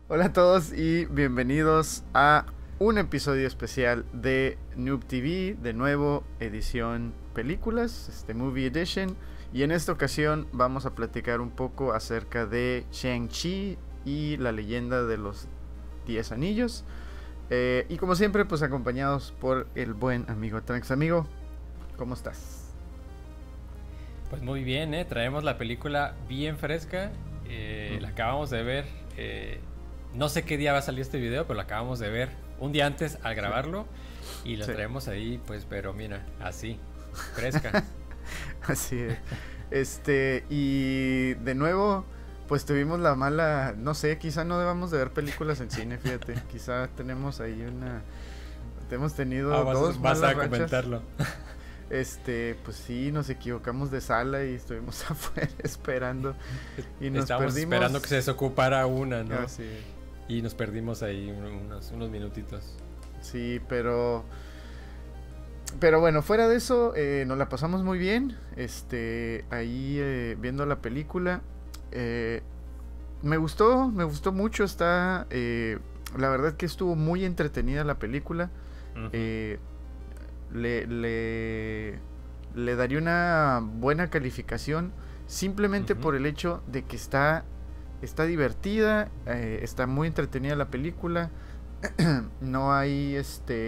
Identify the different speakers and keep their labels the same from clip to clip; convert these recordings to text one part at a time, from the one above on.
Speaker 1: Hola a todos y bienvenidos a un episodio especial de Noob TV, de nuevo edición películas, Movie Edition, y en esta ocasión vamos a platicar un poco acerca de Shang-Chi y la leyenda de los 10 anillos, y como siempre pues acompañados por el buen amigo Tranks. Amigo, ¿cómo estás?
Speaker 2: Pues muy bien, traemos la película bien fresca, la acabamos de ver, no sé qué día va a salir este video, pero la acabamos de ver un día antes al grabarlo y la traemos ahí, pues, pero mira, así, fresca.
Speaker 1: Así es. Y de nuevo, pues tuvimos la mala, no sé, quizá no debamos de ver películas en cine, fíjate, quizá tenemos ahí hemos tenido dos
Speaker 2: vas
Speaker 1: malas
Speaker 2: a
Speaker 1: rachas.
Speaker 2: comentarlo.
Speaker 1: Pues sí, nos equivocamos de sala y estuvimos afuera esperando y nos
Speaker 2: Estábamos
Speaker 1: perdimos.
Speaker 2: esperando que se desocupara una, ¿no?
Speaker 1: Sí.
Speaker 2: Y nos perdimos ahí unos minutitos.
Speaker 1: Sí, pero bueno, fuera de eso, nos la pasamos muy bien. Ahí viendo la película. Me gustó mucho. La verdad que estuvo muy entretenida la película.
Speaker 2: Uh-huh.
Speaker 1: Le daría una buena calificación simplemente por el hecho de que está divertida, está muy entretenida la película. No hay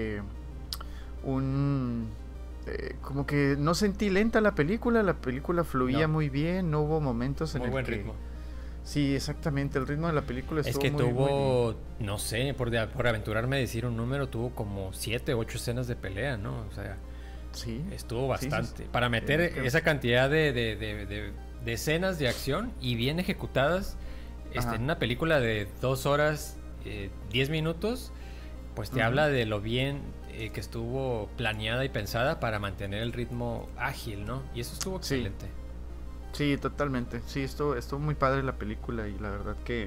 Speaker 1: como que no sentí lenta la película fluía muy bien, no hubo momentos en
Speaker 2: muy
Speaker 1: el
Speaker 2: buen
Speaker 1: que
Speaker 2: ritmo.
Speaker 1: Sí, exactamente, el ritmo de la película estuvo
Speaker 2: es que
Speaker 1: muy
Speaker 2: tuvo, no sé, por aventurarme a decir un número, tuvo como 7, 8 escenas de pelea, ¿no? O sea,
Speaker 1: sí,
Speaker 2: estuvo bastante.
Speaker 1: sí.
Speaker 2: Para meter esa cantidad de escenas de acción y bien ejecutadas en una película de 2 horas, 10 minutos, pues te habla de lo bien que estuvo planeada y pensada para mantener el ritmo ágil, ¿no? Y eso estuvo excelente.
Speaker 1: Sí, totalmente. Sí, estuvo muy padre la película y la verdad que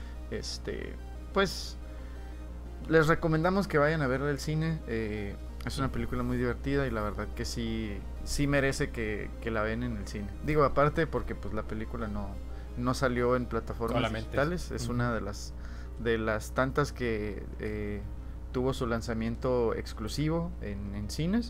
Speaker 1: pues les recomendamos que vayan a verla al cine. Es una película muy divertida y la verdad que sí merece que la ven en el cine. Digo, aparte porque pues la película no salió en plataformas
Speaker 2: Solamente
Speaker 1: digitales. Es una de las tantas que tuvo su lanzamiento exclusivo en cines.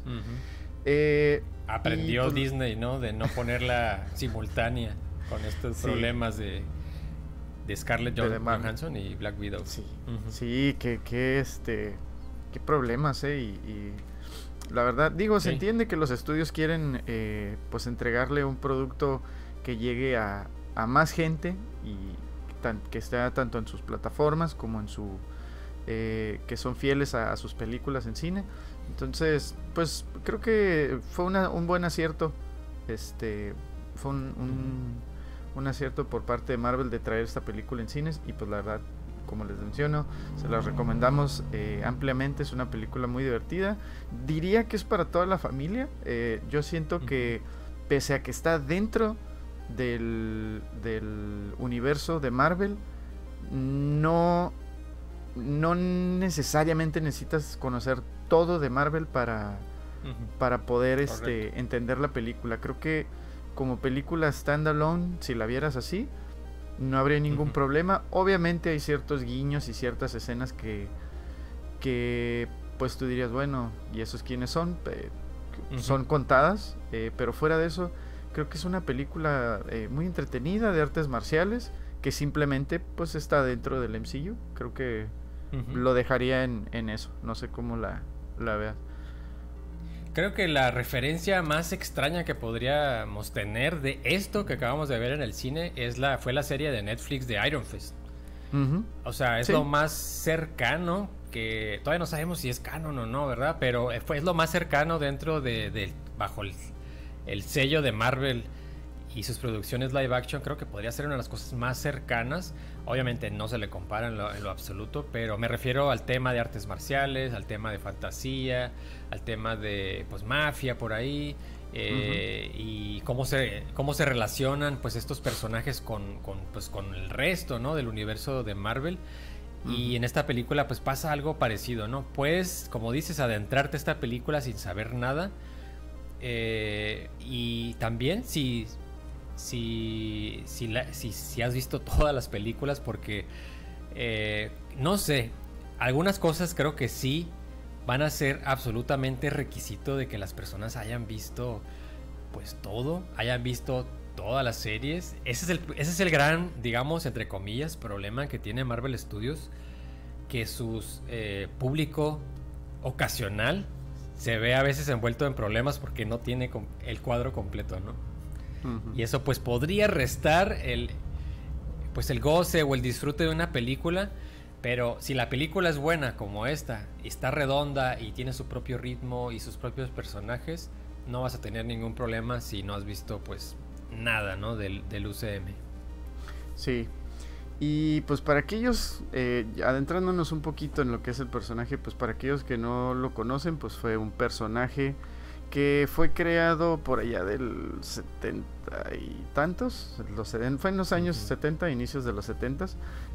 Speaker 2: Aprendió
Speaker 1: pues,
Speaker 2: Disney, ¿no? De no ponerla simultánea con estos problemas de Scarlett Johansson y Black Widow.
Speaker 1: Sí, qué problemas, y la verdad, digo, se entiende que los estudios quieren pues entregarle un producto que llegue a más gente y que esté tanto en sus plataformas como en su que son fieles a sus películas en cine. Entonces, pues creo que fue un buen acierto. Fue un acierto por parte de Marvel de traer esta película en cines. Y pues la verdad, como les menciono, se las recomendamos ampliamente. Es una película muy divertida. Diría que es para toda la familia. Yo siento que pese a que está dentro del universo de Marvel, no necesariamente necesitas conocer todo de Marvel para poder entender la película. Creo que como película standalone, si la vieras así, no habría ningún problema. Obviamente hay ciertos guiños y ciertas escenas que pues tú dirías, bueno, ¿y esos quiénes son? Son contadas, pero fuera de eso, creo que es una película muy entretenida de artes marciales que simplemente pues está dentro del MCU. Creo que lo dejaría en eso. No sé cómo la veas.
Speaker 2: Creo que la referencia más extraña que podríamos tener de esto que acabamos de ver en el cine fue la serie de Netflix de Iron Fist. O sea, es lo más cercano, que todavía no sabemos si es canon o no, ¿verdad? Pero es lo más cercano dentro bajo el sello de Marvel y sus producciones live action. Creo que podría ser una de las cosas más cercanas. Obviamente no se le compara en lo absoluto, pero me refiero al tema de artes marciales, al tema de fantasía, al tema de pues mafia por ahí, y cómo se relacionan pues estos personajes con el resto, ¿no? Del universo de Marvel. Y en esta película pues pasa algo parecido, ¿no? Puedes, como dices, adentrarte a esta película sin saber nada, y también si has visto todas las películas, porque No sé, algunas cosas creo que sí van a ser absolutamente requisito de que las personas hayan visto pues todo, hayan visto todas las series. Ese es el gran, digamos, entre comillas, problema que tiene Marvel Studios, que su público ocasional se ve a veces envuelto en problemas porque no tiene el cuadro completo, ¿no? Y eso pues podría restar el goce o el disfrute de una película. Pero si la película es buena como esta, y está redonda y tiene su propio ritmo y sus propios personajes, no vas a tener ningún problema si no has visto pues nada, ¿no? del UCM.
Speaker 1: Sí. Y pues para aquellos, adentrándonos un poquito en lo que es el personaje, pues para aquellos que no lo conocen, pues fue un personaje que fue creado por allá del 70 y tantos, fue en los años 70, inicios de los 70.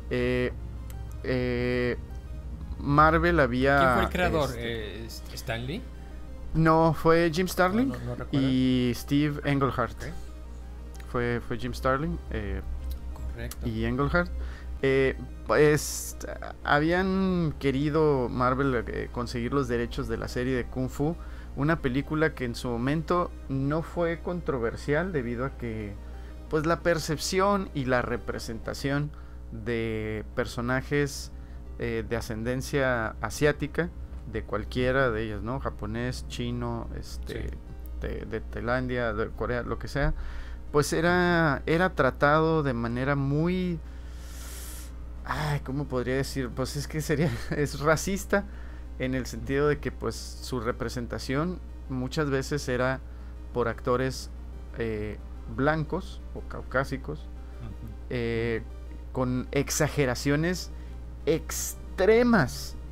Speaker 1: Marvel había...
Speaker 2: ¿Quién fue el creador? ¿Stan Lee?
Speaker 1: No, fue Jim Starlin
Speaker 2: no
Speaker 1: y Steve Englehart. Okay. Fue Jim Starlin
Speaker 2: correcto.
Speaker 1: Y Englehart. Pues habían querido Marvel conseguir los derechos de la serie de Kung Fu, una película que en su momento no fue controversial debido a que pues la percepción y la representación de personajes de ascendencia asiática, de cualquiera de ellas, ¿no? Japonés, chino,
Speaker 2: sí.
Speaker 1: de Tailandia, de Corea, lo que sea, pues era tratado de manera muy... ¿cómo podría decir? Pues es que es racista, en el sentido de que pues su representación muchas veces era por actores blancos o caucásicos, con exageraciones extremas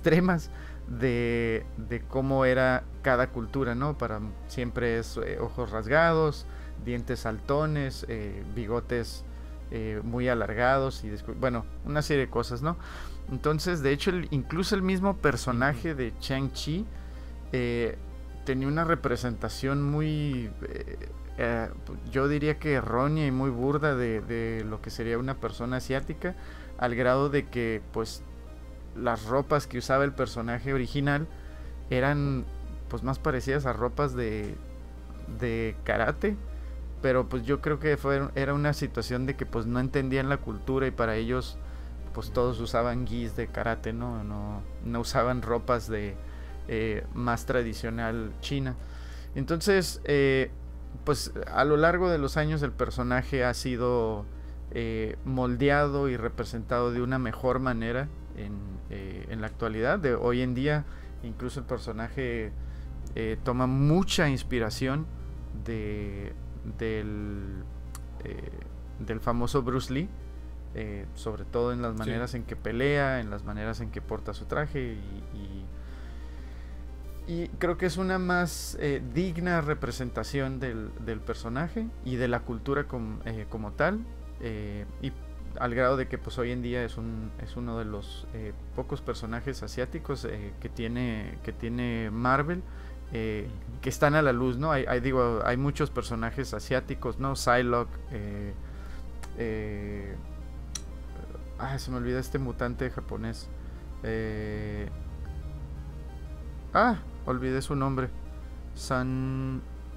Speaker 1: de cómo era cada cultura, ¿no? Para siempre es ojos rasgados, dientes saltones, bigotes muy alargados y bueno, una serie de cosas, ¿no? Entonces, de hecho, incluso el mismo personaje de Shang-Chi tenía una representación muy, yo diría que errónea y muy burda de lo que sería una persona asiática, al grado de que, pues, las ropas que usaba el personaje original eran, pues, más parecidas a ropas de karate. Pero pues yo creo que era una situación de que pues no entendían la cultura y para ellos pues todos usaban gis de karate, no usaban ropas de más tradicional china. Entonces pues a lo largo de los años el personaje ha sido moldeado y representado de una mejor manera en la actualidad. De hoy en día incluso el personaje toma mucha inspiración del famoso Bruce Lee, sobre todo en las maneras en que pelea, en las maneras en que porta su traje y creo que es una más digna representación del personaje y de la cultura como tal, y al grado de que pues hoy en día es uno de los pocos personajes asiáticos que tiene Marvel, que están a la luz, ¿no? Hay muchos personajes asiáticos, ¿no? Psylocke, se me olvida este mutante japonés. Olvidé su nombre. ¿Sunfire?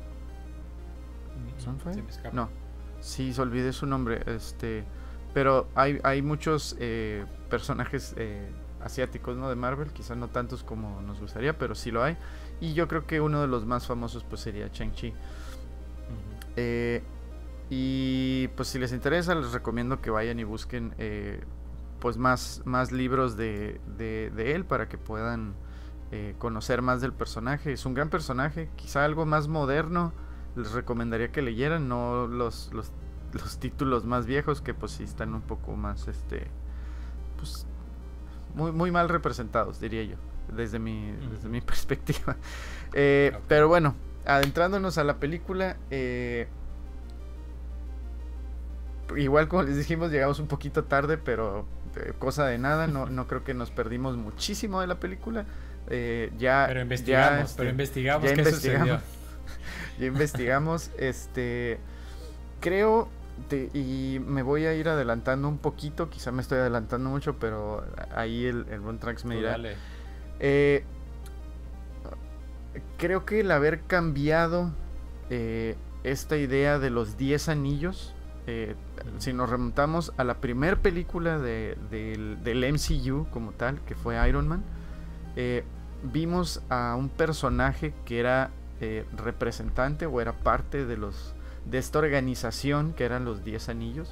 Speaker 1: No, sí, olvidé su nombre. Pero hay muchos personajes asiáticos, ¿no? De Marvel, quizás no tantos como nos gustaría, pero sí lo hay. Y yo creo que uno de los más famosos pues sería Shang-Chi. Y pues si les interesa les recomiendo que vayan y busquen pues más libros de él para que puedan conocer más del personaje. Es un gran personaje, quizá algo más moderno les recomendaría que leyeran, no los títulos más viejos que pues sí están un poco más pues muy mal representados, diría yo, desde mi perspectiva. Okay. Pero bueno, adentrándonos a la película, igual como les dijimos, llegamos un poquito tarde, pero cosa de nada, no creo que nos perdimos muchísimo de la película.
Speaker 2: Pero investigamos,
Speaker 1: ¿qué sucedió? Ya investigamos, creo y me voy a ir adelantando un poquito, quizá me estoy adelantando mucho, pero ahí el Von Trax me dirá. Creo que el haber cambiado esta idea de los 10 anillos, si nos remontamos a la primera película del MCU como tal, que fue Iron Man, vimos a un personaje que era representante o era parte de esta organización que eran los 10 anillos.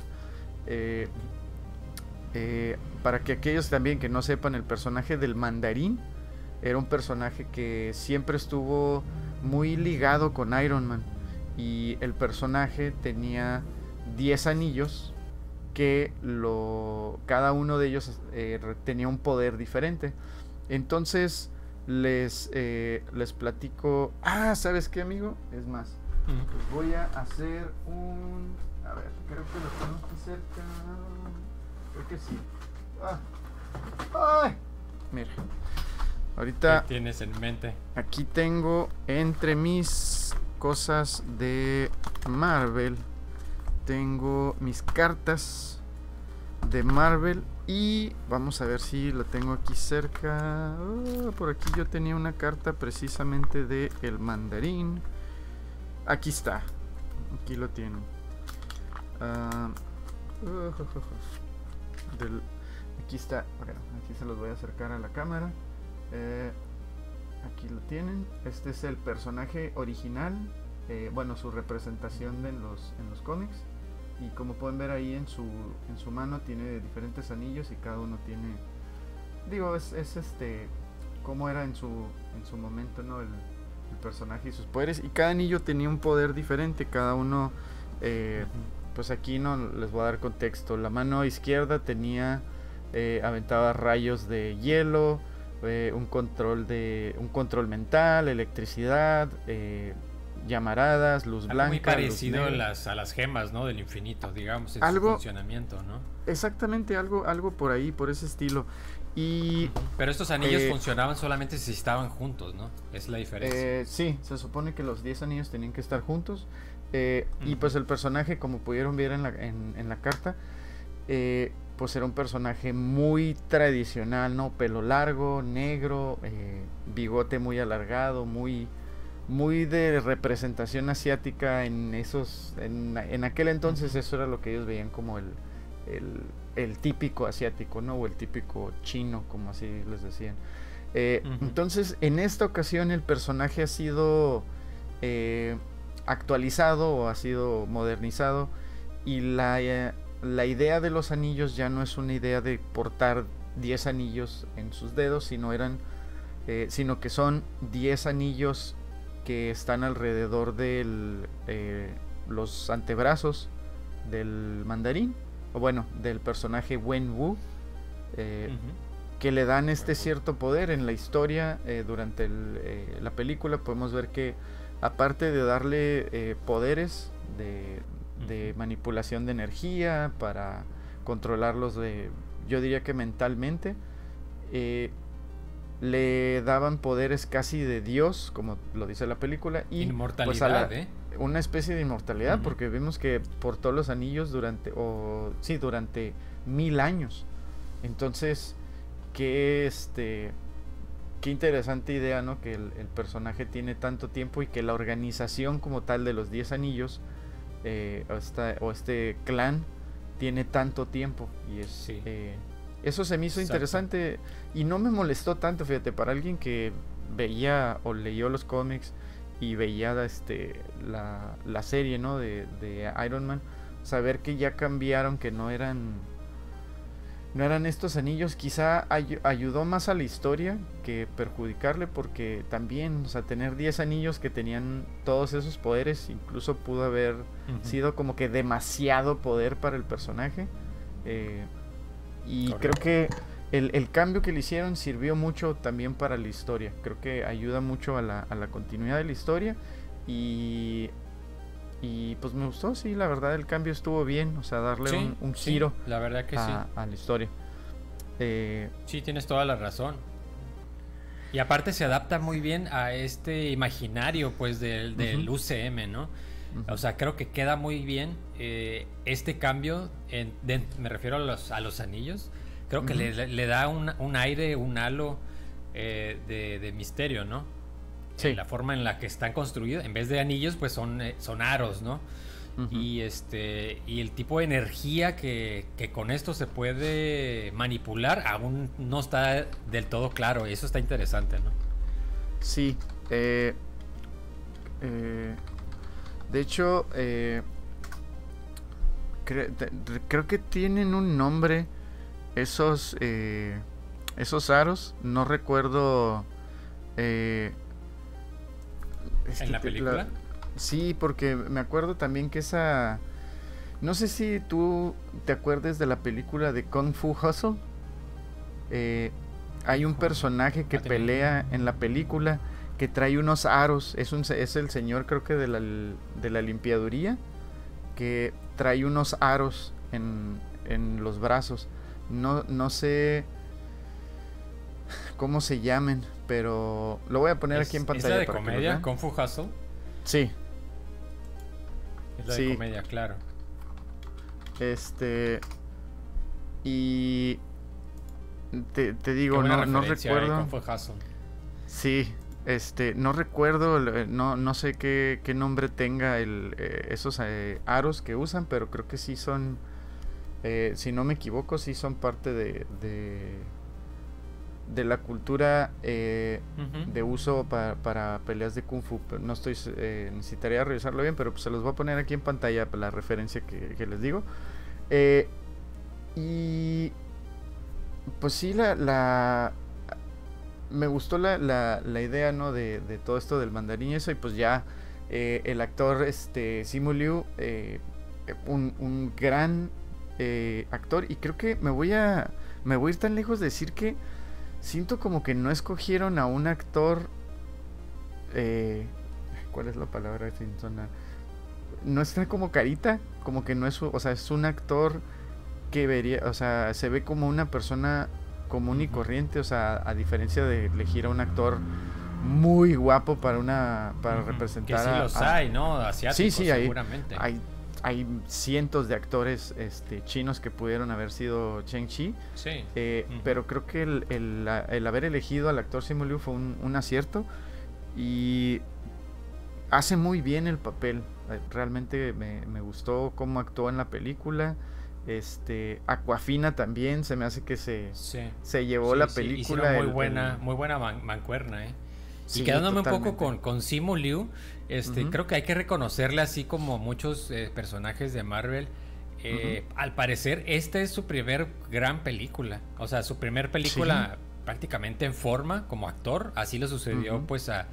Speaker 1: Para que aquellos también que no sepan, el personaje del Mandarín era un personaje que siempre estuvo muy ligado con Iron Man, y el personaje tenía 10 anillos que cada uno de ellos tenía un poder diferente. Entonces les platico. ¿Sabes qué, amigo? Es más, pues voy a hacer a ver, creo que lo tengo aquí cerca. Creo que sí. ¡Ay! Mira, ahorita
Speaker 2: ¿qué tienes en mente?
Speaker 1: Aquí tengo entre mis cosas de Marvel, tengo mis cartas de Marvel, y vamos a ver si lo tengo aquí cerca. Por aquí yo tenía una carta precisamente de el Mandarín. Aquí está, aquí lo tienen. Aquí está. Bueno, aquí se los voy a acercar a la cámara. Aquí lo tienen. Este es el personaje original, bueno, su representación en los cómics. Y como pueden ver ahí en su mano tiene diferentes anillos, y cada uno tiene, digo, es cómo era en su momento, ¿no? El personaje y sus poderes, y cada anillo tenía un poder diferente, cada uno. Pues aquí no les voy a dar contexto. La mano izquierda tenía aventaba rayos de hielo, un control mental, electricidad, llamaradas, luz blanca.
Speaker 2: Muy parecido a las gemas, ¿no? Del infinito, digamos, en su funcionamiento, ¿no?
Speaker 1: Exactamente, algo por ahí, por ese estilo.
Speaker 2: Pero estos anillos funcionaban solamente si estaban juntos, ¿no? Es la diferencia.
Speaker 1: Sí, se supone que los 10 anillos tenían que estar juntos. Y pues el personaje, como pudieron ver en la carta, pues era un personaje muy tradicional, ¿no? Pelo largo, negro, bigote muy alargado, muy de representación asiática en aquel entonces. Eso era lo que ellos veían como el típico asiático, ¿no? O el típico chino, como así les decían. Entonces, en esta ocasión el personaje ha sido actualizado, o ha sido modernizado, y la idea de los anillos ya no es una idea de portar 10 anillos en sus dedos, sino que son 10 anillos que están alrededor de los antebrazos del Mandarín, o bueno, del personaje Wenwu, que le dan cierto poder en la historia. Durante la película podemos ver que, aparte de darle poderes de manipulación de energía para controlarlos, yo diría que mentalmente, le daban poderes casi de Dios, como lo dice la película, y
Speaker 2: inmortalidad,
Speaker 1: pues una especie de inmortalidad, porque vimos que portó los anillos durante 1000 años. Entonces, qué interesante idea, ¿no? Que el personaje tiene tanto tiempo, y que la organización como tal de los 10 anillos, o este clan, tiene tanto tiempo. Y eso se me hizo interesante, y no me molestó tanto, fíjate, para alguien que veía o leyó los cómics y veía la serie, ¿no? de Iron Man, saber que ya cambiaron, que no eran estos anillos, quizá ayudó más a la historia que perjudicarle, porque también, o sea, tener 10 anillos que tenían todos esos poderes, incluso pudo haber sido como que demasiado poder para el personaje. Y correcto. Creo que el cambio que le hicieron sirvió mucho también para la historia. Creo que ayuda mucho a la continuidad de la historia, y pues me gustó, sí, la verdad el cambio estuvo bien, o sea, darle un giro,
Speaker 2: la verdad que
Speaker 1: a la historia.
Speaker 2: Sí, tienes toda la razón. Y aparte se adapta muy bien a este imaginario, pues, del UCM, ¿no? O sea, creo que queda muy bien este cambio, me refiero a los anillos. Creo que le da un aire, un halo de misterio, ¿no?
Speaker 1: Sí.
Speaker 2: La forma en la que están construidos, en vez de anillos, pues son aros, ¿no? Y el tipo de energía que con esto se puede manipular aún no está del todo claro, y eso está interesante, ¿no?
Speaker 1: Sí. De hecho, creo que tienen un nombre esos aros. No recuerdo.
Speaker 2: ¿En la película?
Speaker 1: Sí, porque me acuerdo también que esa... No sé si tú te acuerdes de la película de Kung Fu Hustle. Hay un personaje que pelea en la película que trae unos aros. Es el señor, creo que de la limpiaduría, que trae unos aros en los brazos. No sé cómo se llamen, pero lo voy a poner aquí en pantalla.
Speaker 2: ¿Es la de comedia, Kung Fu Hustle?
Speaker 1: Sí.
Speaker 2: Es la de comedia, claro.
Speaker 1: Y te digo, no recuerdo.
Speaker 2: Kung Fu Hustle.
Speaker 1: Sí, no recuerdo, no sé qué nombre tenga esos aros que usan, pero creo que sí son, si no me equivoco, sí son parte de la cultura de uso para peleas de Kung Fu. Pero no estoy, necesitaría revisarlo bien, pero pues se los voy a poner aquí en pantalla la referencia que les digo. Y pues sí, me gustó la idea, ¿no? de todo esto del mandarín y eso. Y pues ya el actor Simu Liu, un gran actor. Y creo que me voy a ir tan lejos de decir que siento como que no escogieron a un actor, ¿cuál es la palabra sin sonar? No está como carita, como que no es, o sea, es un actor que vería, o sea, se ve como una persona común y corriente, o sea, a diferencia de elegir a un actor muy guapo para representar.
Speaker 2: Que sí los hay, ¿no? Asiáticos,
Speaker 1: sí,
Speaker 2: seguramente.
Speaker 1: Hay cientos de actores chinos que pudieron haber sido Shang-Chi.
Speaker 2: Sí.
Speaker 1: Pero creo que el haber elegido al actor Simu Liu fue un acierto. Y hace muy bien el papel. Realmente me gustó cómo actuó en la película. Awkwafina también se me hace que se llevó la película.
Speaker 2: Muy buena mancuerna, Sí, y quedándome totalmente un poco con Simu Liu, creo que hay que reconocerle, así como muchos personajes de Marvel. Al parecer esta es su primer gran película, o sea, su primer película prácticamente en forma como actor. Así le sucedió pues a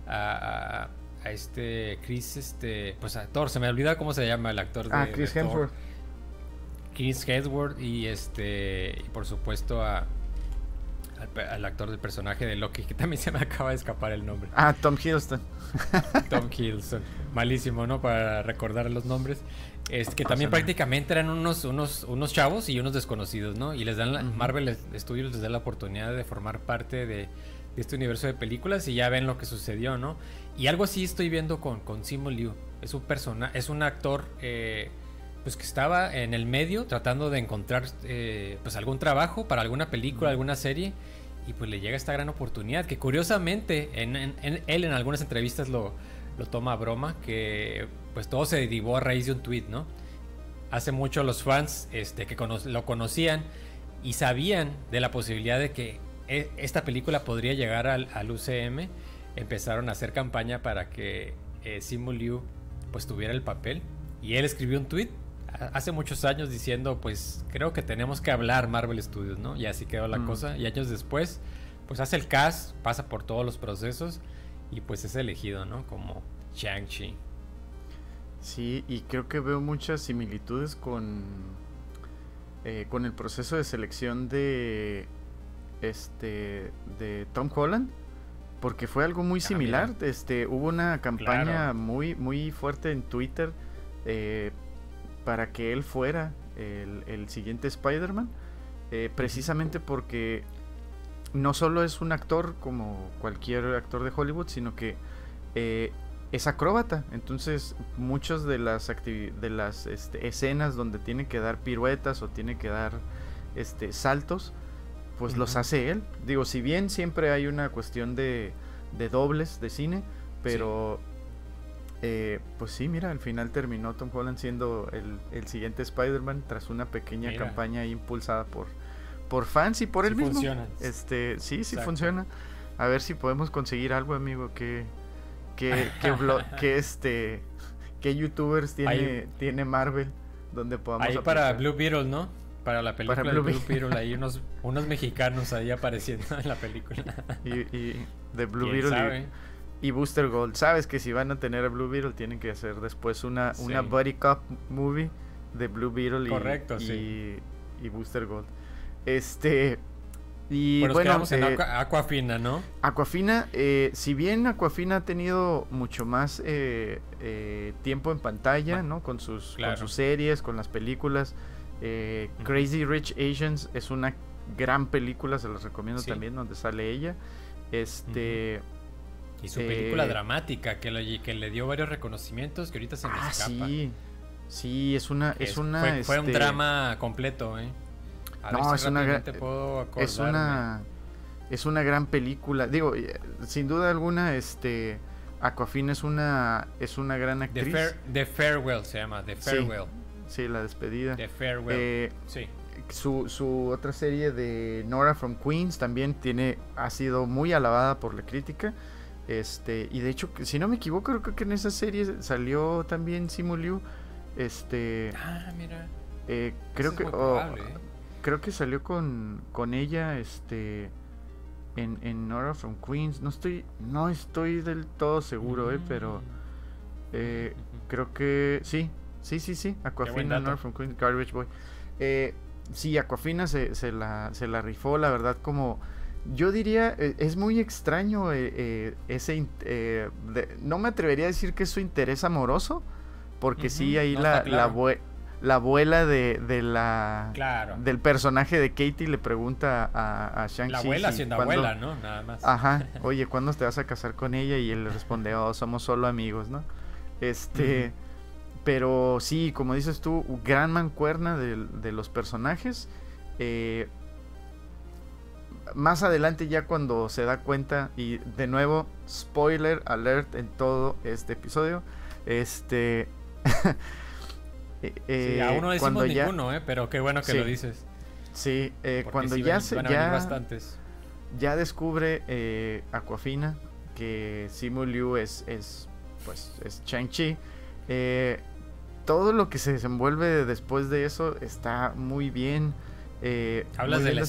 Speaker 2: Chris, pues actor, se me olvida cómo se llama el actor de
Speaker 1: Chris
Speaker 2: Thor.
Speaker 1: Hemsworth.
Speaker 2: Chris Hemsworth y por supuesto al actor del personaje de Loki, que también se me acaba de escapar el nombre.
Speaker 1: Tom Hiddleston.
Speaker 2: Tom Hiddleston. Malísimo, ¿no? Para recordar los nombres. Que también prácticamente eran unos chavos y unos desconocidos, ¿no? Y les dan Marvel Studios les da la oportunidad de formar parte de este universo de películas y ya ven lo que sucedió, ¿no? Y algo así estoy viendo con Simu Liu. Es un actor pues que estaba en el medio tratando de encontrar pues algún trabajo para alguna película, alguna serie, y pues le llega esta gran oportunidad que curiosamente él en algunas entrevistas lo toma a broma, que pues todo se derivó a raíz de un tweet, ¿no? Hace mucho los fans que lo conocían y sabían de la posibilidad de que esta película podría llegar al UCM, empezaron a hacer campaña para que Simu Liu pues tuviera el papel, y él escribió un tweet hace muchos años diciendo, pues creo que tenemos que hablar Marvel Studios, ¿no? Y así quedó la cosa, y años después pues hace el cast, pasa por todos los procesos y pues es elegido, ¿no? Como Shang-Chi.
Speaker 1: Sí, y creo que veo muchas similitudes con el proceso de selección de Tom Holland, porque fue algo muy similar. Hubo una campaña muy muy fuerte en Twitter para que él fuera el siguiente Spider-Man, precisamente porque no solo es un actor como cualquier actor de Hollywood, sino que es acróbata. Entonces muchas de las escenas donde tiene que dar piruetas o tiene que dar saltos, pues los hace él. Digo, si bien siempre hay una cuestión de dobles de cine, pero pues sí, mira, al final terminó Tom Holland siendo el siguiente Spider-Man tras una pequeña campaña impulsada por fans y por él mismo.
Speaker 2: Funciona.
Speaker 1: Sí funciona. A ver si podemos conseguir algo, amigo, que youtubers tiene Marvel donde podamos
Speaker 2: ahí
Speaker 1: aplicar.
Speaker 2: Para Blue Beetle, ¿no? Para la película de Blue Beetle, hay unos mexicanos ahí apareciendo en la película.
Speaker 1: y de Blue Beetle y Booster Gold. Sabes que si van a tener a Blue Beetle tienen que hacer después una buddy cop movie de Blue Beetle.
Speaker 2: Correcto,
Speaker 1: y Booster Gold.
Speaker 2: Y bueno, quedamos en Awkwafina, ¿no?
Speaker 1: Awkwafina, si bien Awkwafina ha tenido mucho más tiempo en pantalla, ¿no? Con sus series, con las películas. Crazy Rich Asians es una gran película, se las recomiendo también, donde sale ella.
Speaker 2: Y su película dramática que le dio varios reconocimientos que ahorita se me escapa.
Speaker 1: Sí,
Speaker 2: fue un drama completo,
Speaker 1: es una gran película. Digo, sin duda alguna, Awkwafina es una gran actriz.
Speaker 2: The Farewell se llama, The Farewell.
Speaker 1: Sí, la despedida.
Speaker 2: The Farewell. Sí.
Speaker 1: Su otra serie de Nora from Queens también ha sido muy alabada por la crítica. Y de hecho, si no me equivoco, creo que en esa serie salió también Simu Liu.
Speaker 2: Mira.
Speaker 1: Creo que salió con ella en Nora from Queens. No estoy del todo seguro, pero creo que sí. Awkwafina, Nora from Queens, Garbage Boy. Sí, Awkwafina se la rifó, la verdad. Como yo diría, es muy extraño no me atrevería a decir que es su interés amoroso, porque sí, ahí la abuela del personaje de Katie le pregunta a Shang-Chi.
Speaker 2: La abuela siendo abuela, ¿no? Nada más.
Speaker 1: Ajá, oye, ¿cuándo te vas a casar con ella? Y él le responde, somos solo amigos, ¿no? Pero sí, como dices tú, gran mancuerna de los personajes. Más adelante, ya cuando se da cuenta, y de nuevo, spoiler alert en todo este episodio,
Speaker 2: aún no decimos ninguno, pero qué bueno que lo dices.
Speaker 1: Sí, cuando ya descubre Awkwafina que Simu Liu es Shang-Chi, todo lo que se desenvuelve después de eso está muy bien.
Speaker 2: Hablas de la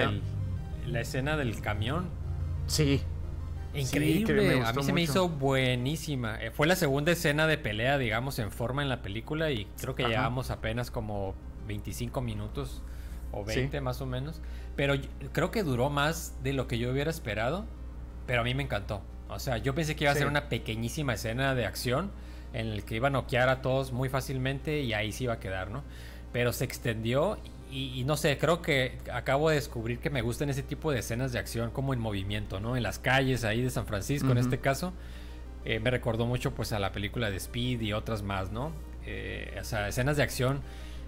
Speaker 2: escena del camión.
Speaker 1: Sí.
Speaker 2: Increíble, a mí se me hizo buenísima. Fue la segunda escena de pelea, digamos, en forma en la película, y creo que llevamos apenas como 25 minutos o 20 más o menos. Pero creo que duró más de lo que yo hubiera esperado, pero a mí me encantó. O sea, yo pensé que iba a ser una pequeñísima escena de acción en el que iba a noquear a todos muy fácilmente y ahí se iba a quedar, ¿no? Pero se extendió y no sé, creo que acabo de descubrir que me gustan ese tipo de escenas de acción como en movimiento, ¿no? En las calles ahí de San Francisco, en este caso. Me recordó mucho pues a la película de Speed y otras más, ¿no? O sea, escenas de acción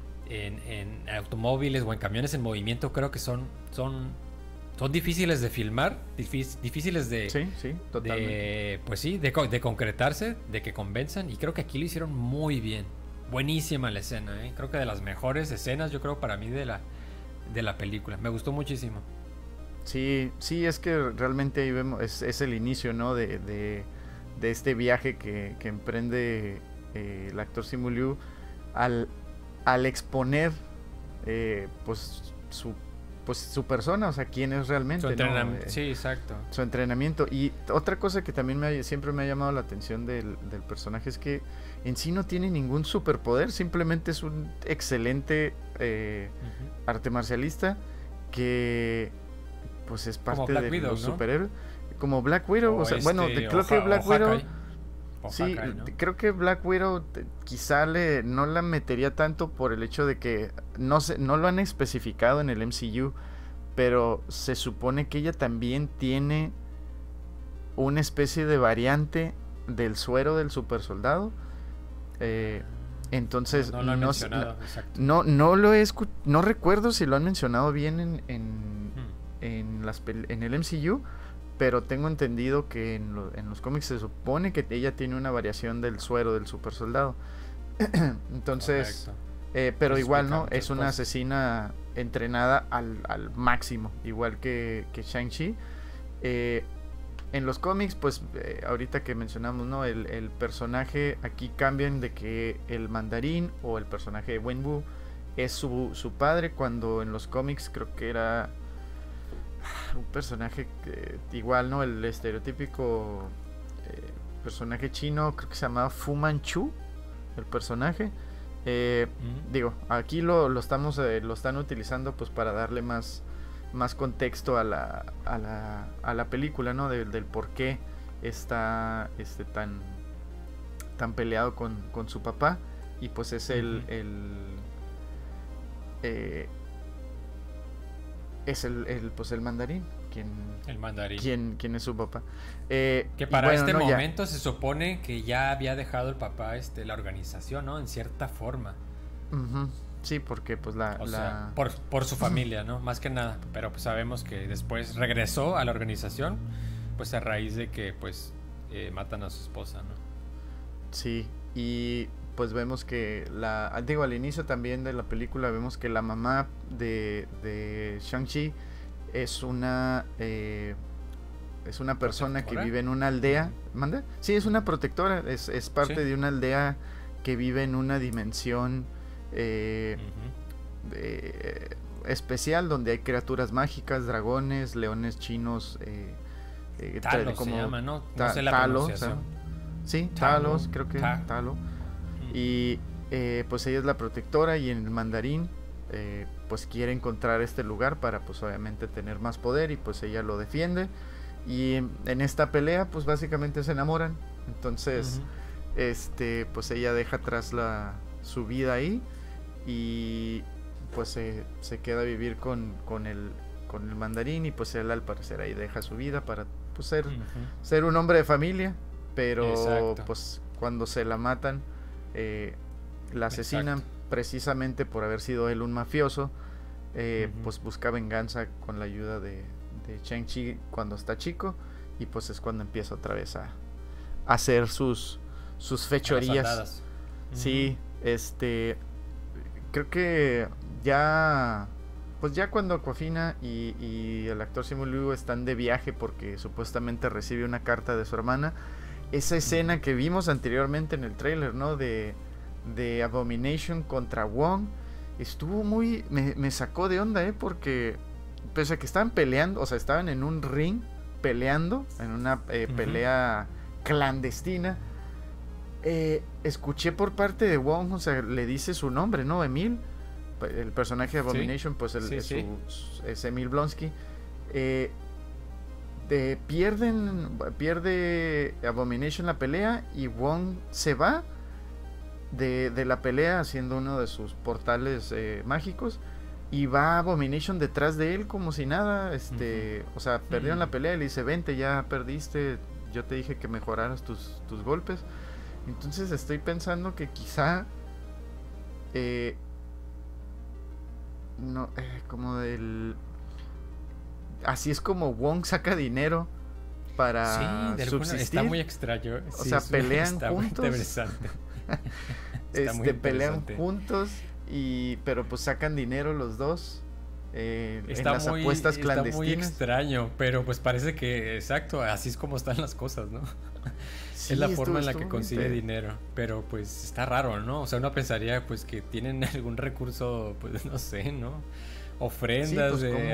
Speaker 2: en automóviles o en camiones en movimiento creo que son difíciles de filmar, difíciles de...
Speaker 1: Sí, totalmente.
Speaker 2: De concretarse, de que convenzan, y creo que aquí lo hicieron muy bien. Buenísima la escena, creo que de las mejores escenas, yo creo, para mí de la película. Me gustó muchísimo.
Speaker 1: Sí, es que realmente ahí vemos, es el inicio, ¿no? De este viaje que emprende el actor Simu Liu al exponer pues su persona, o sea, quién es realmente,
Speaker 2: su entrenamiento, ¿no? Sí, exacto.
Speaker 1: Su entrenamiento. Y otra cosa que también siempre me ha llamado la atención del personaje es que en sí no tiene ningún superpoder, simplemente es un excelente arte marcialista que pues es parte de Widow, los superhéroes. Como Black Widow, creo que Black Widow... Sí, ¿no? Creo que Black Widow quizá no la metería tanto por el hecho de que no lo han especificado en el MCU, pero se supone que ella también tiene una especie de variante del suero del super soldado. Entonces
Speaker 2: no lo han mencionado, exacto.
Speaker 1: No recuerdo si lo han mencionado bien en el MCU, pero tengo entendido que en los cómics se supone que ella tiene una variación del suero del super soldado. Entonces, pero igual, ¿no? Es una asesina entrenada al máximo, igual que Shang-Chi. En los cómics, pues ahorita que mencionamos, ¿no? El personaje aquí cambian de que el mandarín o el personaje de Wenwu es su padre, cuando en los cómics creo que era un personaje igual, ¿no? El estereotípico personaje chino, creo que se llamaba Fu Manchu, el personaje. Digo, aquí lo están utilizando pues para darle más contexto a la película, ¿no? Del por qué está tan peleado con su papá. Y pues es el mandarín quien es su papá,
Speaker 2: que para momento se supone que ya había dejado el papá la organización, ¿no? En cierta forma.
Speaker 1: Sí, porque pues
Speaker 2: sea, por su familia, ¿no? Más que nada. Pero pues sabemos que después regresó a la organización, pues a raíz de que pues matan a su esposa, ¿no?
Speaker 1: Sí, y pues vemos que al inicio también de la película vemos que la mamá de Shang-Chi es una persona que vive en una aldea. ¿Manda? Sí, es una protectora, es parte de una aldea que vive en una dimensión especial, donde hay criaturas mágicas, dragones, leones chinos,
Speaker 2: Talos como se llama, ¿no? No sé la pronunciación.
Speaker 1: Sí, Talos, creo que Talo. Y pues ella es la protectora, y en el mandarín pues quiere encontrar este lugar para pues obviamente tener más poder, y pues ella lo defiende, y en esta pelea pues básicamente se enamoran. Entonces pues ella deja atrás su vida ahí, y pues se queda a vivir con el mandarín, y pues él al parecer ahí deja su vida para pues ser un hombre de familia, pero pues cuando se la matan, la asesinan precisamente por haber sido él un mafioso. Pues busca venganza con la ayuda de Shang-Chi cuando está chico, y pues es cuando empieza otra vez a hacer sus fechorías. Sí, creo que ya cuando Awkwafina y el actor Simu Liu están de viaje porque supuestamente recibe una carta de su hermana, esa escena que vimos anteriormente en el tráiler, ¿no? De Abomination contra Wong, estuvo me sacó de onda, porque pese a que estaban peleando, o sea, estaban en un ring peleando, en una pelea clandestina, escuché por parte de Wong, o sea, le dice su nombre, ¿no? Emil, el personaje de Abomination, pues es Emil Blonsky. Pierde Abomination la pelea, y Wong se va de la pelea haciendo uno de sus portales mágicos, y va Abomination detrás de él como si nada. O sea, perdieron la pelea y le dice: vente, ya perdiste, yo te dije que mejoraras tus golpes. Entonces estoy pensando que quizá así es como Wong saca dinero para subsistir.
Speaker 2: Está muy extraño.
Speaker 1: O sea, pelean juntos. Pelean juntos, pero pues sacan dinero los dos en las apuestas clandestinas.
Speaker 2: Está muy extraño, pero pues parece que exacto, así es como están las cosas, ¿no? Sí, es la forma en la que consigue dinero, pero pues está raro, ¿no? O sea, uno pensaría pues que tienen algún recurso, pues no sé, ¿no? Ofrendas pues, de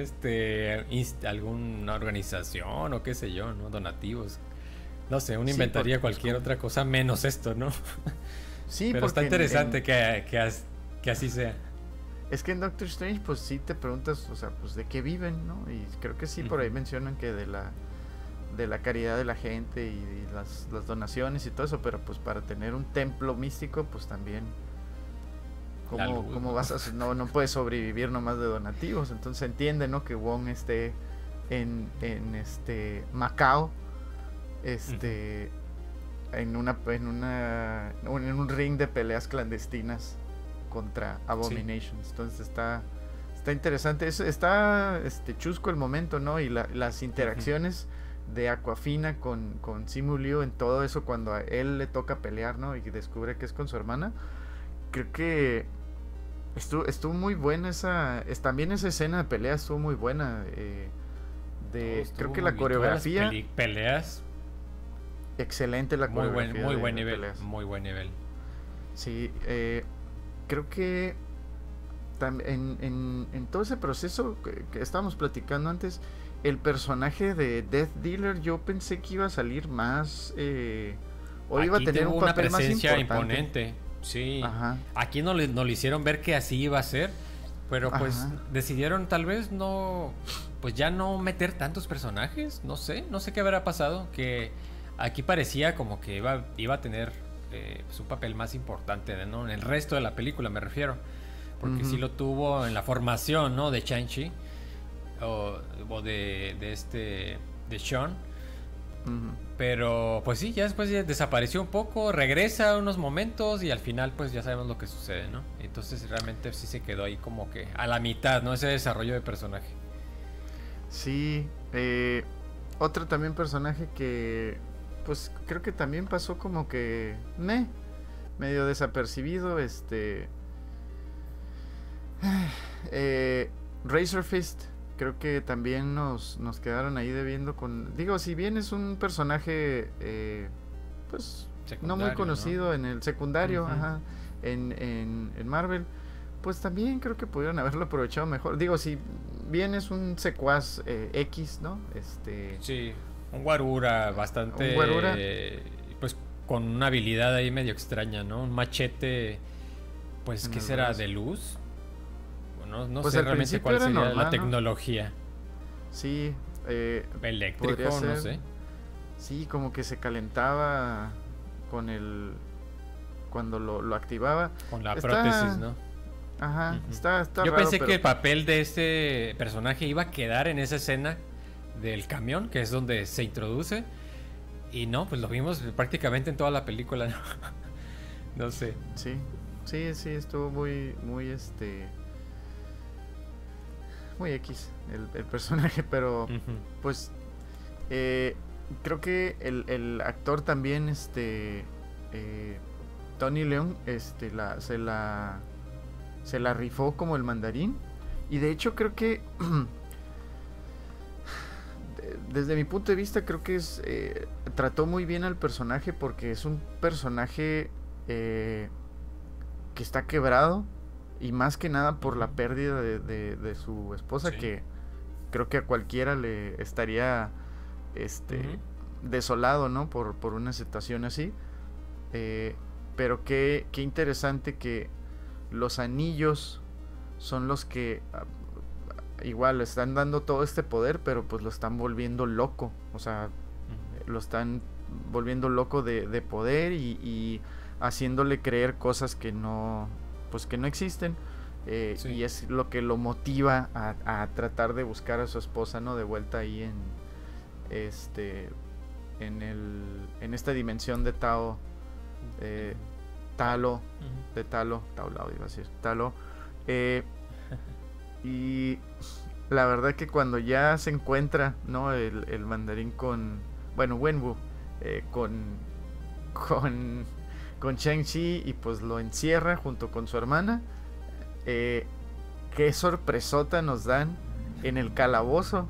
Speaker 2: alguna organización o qué sé yo, ¿no? Donativos. No sé, uno inventaría cualquier otra cosa menos esto, ¿no?
Speaker 1: Sí,
Speaker 2: pero está interesante que así sea.
Speaker 1: Es que en Doctor Strange pues sí te preguntas, o sea, pues de qué viven, ¿no? Y creo que sí, por ahí mencionan que de la caridad de la gente y las donaciones y todo eso, pero pues para tener un templo místico pues también ¿cómo vas a no puedes sobrevivir nomás de donativos? Entonces se entiende, ¿no? Que Wong esté en Macao en un ring de peleas clandestinas contra Abominations. Sí. Entonces está interesante. Está chusco el momento, ¿no? Y las interacciones de Awkwafina con Simu Liu en todo eso, cuando a él le toca pelear, ¿no? Y descubre que es con su hermana. Creo que estuvo muy buena también esa escena de pelea estuvo muy buena. Creo que la coreografía,
Speaker 2: peleas,
Speaker 1: excelente la coreografía,
Speaker 2: muy buen nivel, muy buen nivel.
Speaker 1: Sí, creo que en todo ese proceso que estábamos platicando antes, el personaje de Death Dealer yo pensé que iba a salir más, o iba a tener un papel más
Speaker 2: imponente. Sí. Ajá. Aquí no le hicieron ver que así iba a ser, pero pues decidieron tal vez pues ya no meter tantos personajes, no sé qué habrá pasado, que aquí parecía como que iba a tener pues un papel más importante, ¿no? En el resto de la película me refiero, porque sí lo tuvo en la formación, ¿no? De Shang-Chi o de Sean. Pero pues sí, ya después desapareció un poco, regresa unos momentos y al final pues ya sabemos lo que sucede, ¿no? Entonces realmente sí se quedó ahí como que a la mitad, ¿no? Ese desarrollo de personaje.
Speaker 1: Sí, otro también personaje que pues creo que también pasó como que medio desapercibido, Razor Fist. Creo que también nos quedaron ahí debiendo digo, si bien es un personaje pues no muy conocido, ¿no? En el secundario, en Marvel, pues también creo que pudieron haberlo aprovechado mejor. Digo, si bien es un secuaz X, ¿no?
Speaker 2: Sí, un guarura bastante, pues con una habilidad ahí medio extraña, ¿no? Un machete, pues, ¿qué será? ¿De luz? No pues sé realmente cuál sería normal, la tecnología.
Speaker 1: ¿No? Sí.
Speaker 2: Eléctrico, no sé.
Speaker 1: Sí, como que se calentaba cuando lo activaba.
Speaker 2: Con la prótesis, ¿no?
Speaker 1: Ajá, está
Speaker 2: Yo
Speaker 1: raro,
Speaker 2: pensé que el papel de este personaje iba a quedar en esa escena del camión, que es donde se introduce. Y no, pues lo vimos prácticamente en toda la película, ¿no? No sé.
Speaker 1: Sí, estuvo muy muy X el personaje, pero pues creo que el actor también Tony Leung se la rifó como el mandarín, y de hecho creo que desde mi punto de vista creo que trató muy bien al personaje, porque es un personaje que está quebrado, y más que nada por la pérdida de su esposa, sí. Que creo que a cualquiera le estaría desolado, ¿no? Por una situación así. Pero qué interesante que los anillos son los que igual le están dando todo este poder, pero pues lo están volviendo loco. O sea, lo están volviendo loco de poder y haciéndole creer cosas que no existen, sí. Y es lo que lo motiva a tratar de buscar a su esposa, ¿no? De vuelta ahí en esta dimensión de Tao, Talo, de Talo, Taolao iba a decir, Talo, y la verdad que cuando ya se encuentra, ¿no? El mandarín Wenwu, con Shang-Chi, y pues lo encierra junto con su hermana. Qué sorpresota nos dan en el calabozo.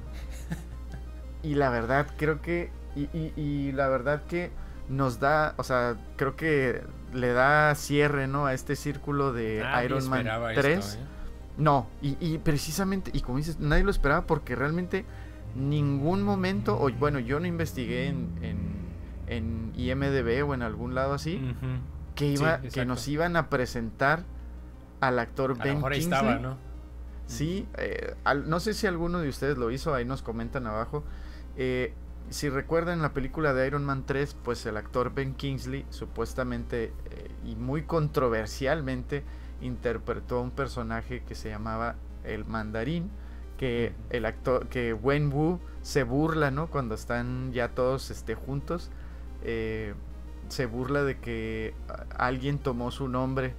Speaker 1: Y la verdad creo que y la verdad que nos da, o sea, creo que le da cierre, ¿no? A este círculo de Iron Man 3. Esto, No, y precisamente, y como dices, nadie lo esperaba, porque realmente ningún momento, o bueno, yo no investigué en IMDb o en algún lado así, que nos iban a presentar al actor Ben Kingsley. Estaba, ¿no? Sí, no sé si alguno de ustedes lo hizo, ahí nos comentan abajo. Si recuerdan la película de Iron Man 3, pues el actor Ben Kingsley supuestamente y muy controversialmente interpretó a un personaje que se llamaba el Mandarín, que el actor, que Wenwu se burla, ¿no? Cuando están ya todos juntos, se burla de que alguien tomó su nombre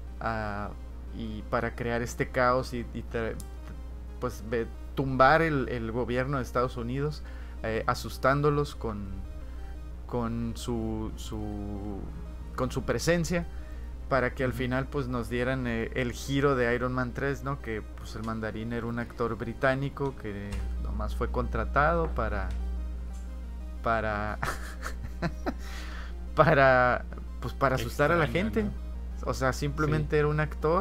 Speaker 1: y para crear este caos y pues tumbar el gobierno de Estados Unidos, asustándolos con su presencia, para que al final pues nos dieran el giro de Iron Man 3, ¿no? Que pues el Mandarín era un actor británico que nomás fue contratado para asustar a la gente, ¿no? O sea, simplemente era un actor,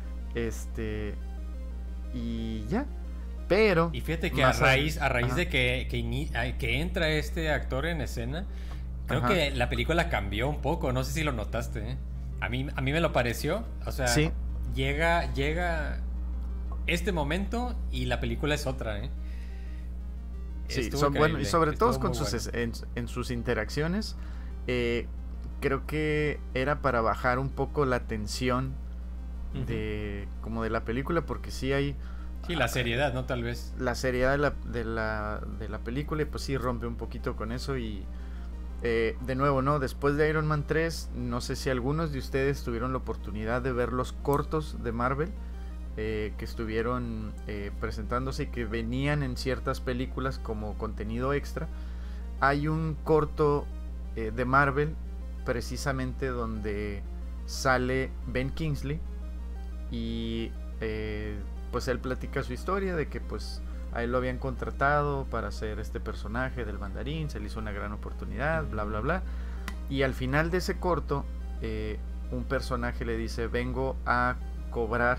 Speaker 1: y ya. Pero
Speaker 2: y fíjate que a raíz de que entra este actor en escena, creo que la película cambió un poco. No sé si lo notaste, ¿eh? A mí me lo pareció. O sea, sí. llega este momento y la película es otra, ¿eh?
Speaker 1: Sí, bueno, y sobre todo con en sus interacciones, creo que era para bajar un poco la tensión de la película, porque sí hay...
Speaker 2: Sí, la seriedad, ¿no? Tal vez.
Speaker 1: La seriedad de la película, y pues sí rompe un poquito con eso. Y de nuevo, ¿no? Después de Iron Man 3, no sé si algunos de ustedes tuvieron la oportunidad de ver los cortos de Marvel que estuvieron presentándose y que venían en ciertas películas como contenido extra. Hay un corto de Marvel precisamente donde sale Ben Kingsley y pues él platica su historia de que pues a él lo habían contratado para hacer este personaje del Mandarín, se le hizo una gran oportunidad, bla bla bla, y al final de ese corto un personaje le dice: vengo a cobrar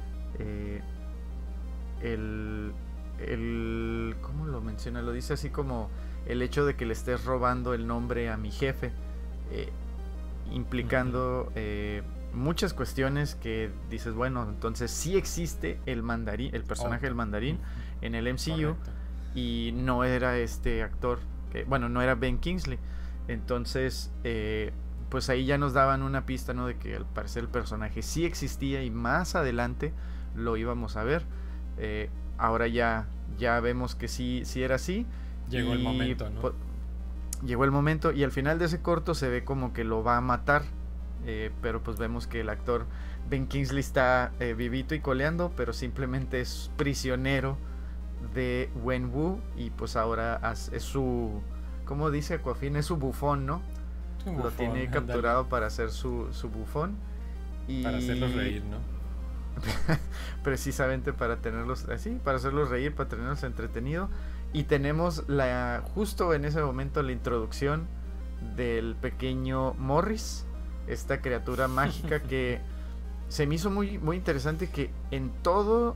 Speaker 1: ¿cómo lo menciona? Lo dice así como el hecho de que le estés robando el nombre a mi jefe, implicando muchas cuestiones que dices, bueno, entonces sí existe el Mandarín, el personaje del Mandarín en el MCU. Correcto. Y no era este actor, no era Ben Kingsley. Entonces pues ahí ya nos daban una pista, ¿no? De que al parecer el personaje sí existía y más adelante lo íbamos a ver. Ahora ya vemos que sí era así.
Speaker 2: Llegó el momento, ¿no?
Speaker 1: Llegó el momento, y al final de ese corto se ve como que lo va a matar, pero pues vemos que el actor Ben Kingsley está vivito y coleando, pero simplemente es prisionero de Wenwu, y pues ahora es su, ¿cómo dice Aquafina? Es su bufón, ¿no? Lo tiene capturado para hacer su bufón. Y
Speaker 2: para hacerlos reír, ¿no?
Speaker 1: Precisamente para tenerlos así, para hacerlos reír, para tenerlos entretenido. Y tenemos justo en ese momento la introducción del pequeño Morris, esta criatura mágica que se me hizo muy, muy interesante, que en toda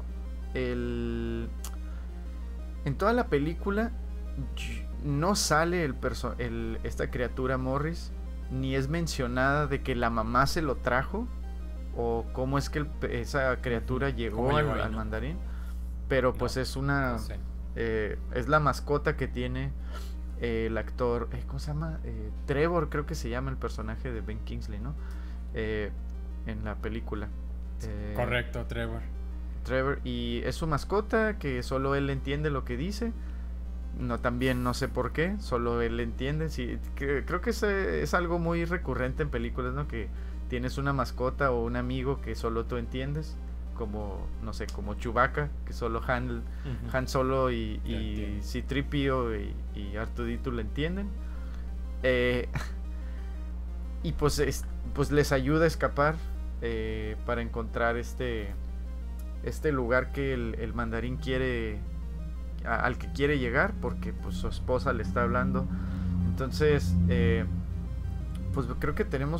Speaker 1: la película no sale esta criatura Morris, ni es mencionada de que la mamá se lo trajo o cómo es que esa criatura llegó al Mandarín, pero pues es una... No sé. Es la mascota que tiene el actor, ¿cómo se llama? Trevor, creo que se llama el personaje de Ben Kingsley, ¿no? En la película.
Speaker 2: Correcto, Trevor.
Speaker 1: Y es su mascota, que solo él entiende lo que dice. También no sé por qué, solo él entiende. Sí, creo que es algo muy recurrente en películas, ¿no? Que tienes una mascota o un amigo que solo tú entiendes. Como, no sé, como Chewbacca, que solo Han Solo y C-3PO y R2-D2 le entienden. Y pues les ayuda a escapar para encontrar este lugar que el Mandarín al que quiere llegar, porque pues su esposa le está hablando. Entonces pues creo que tenemos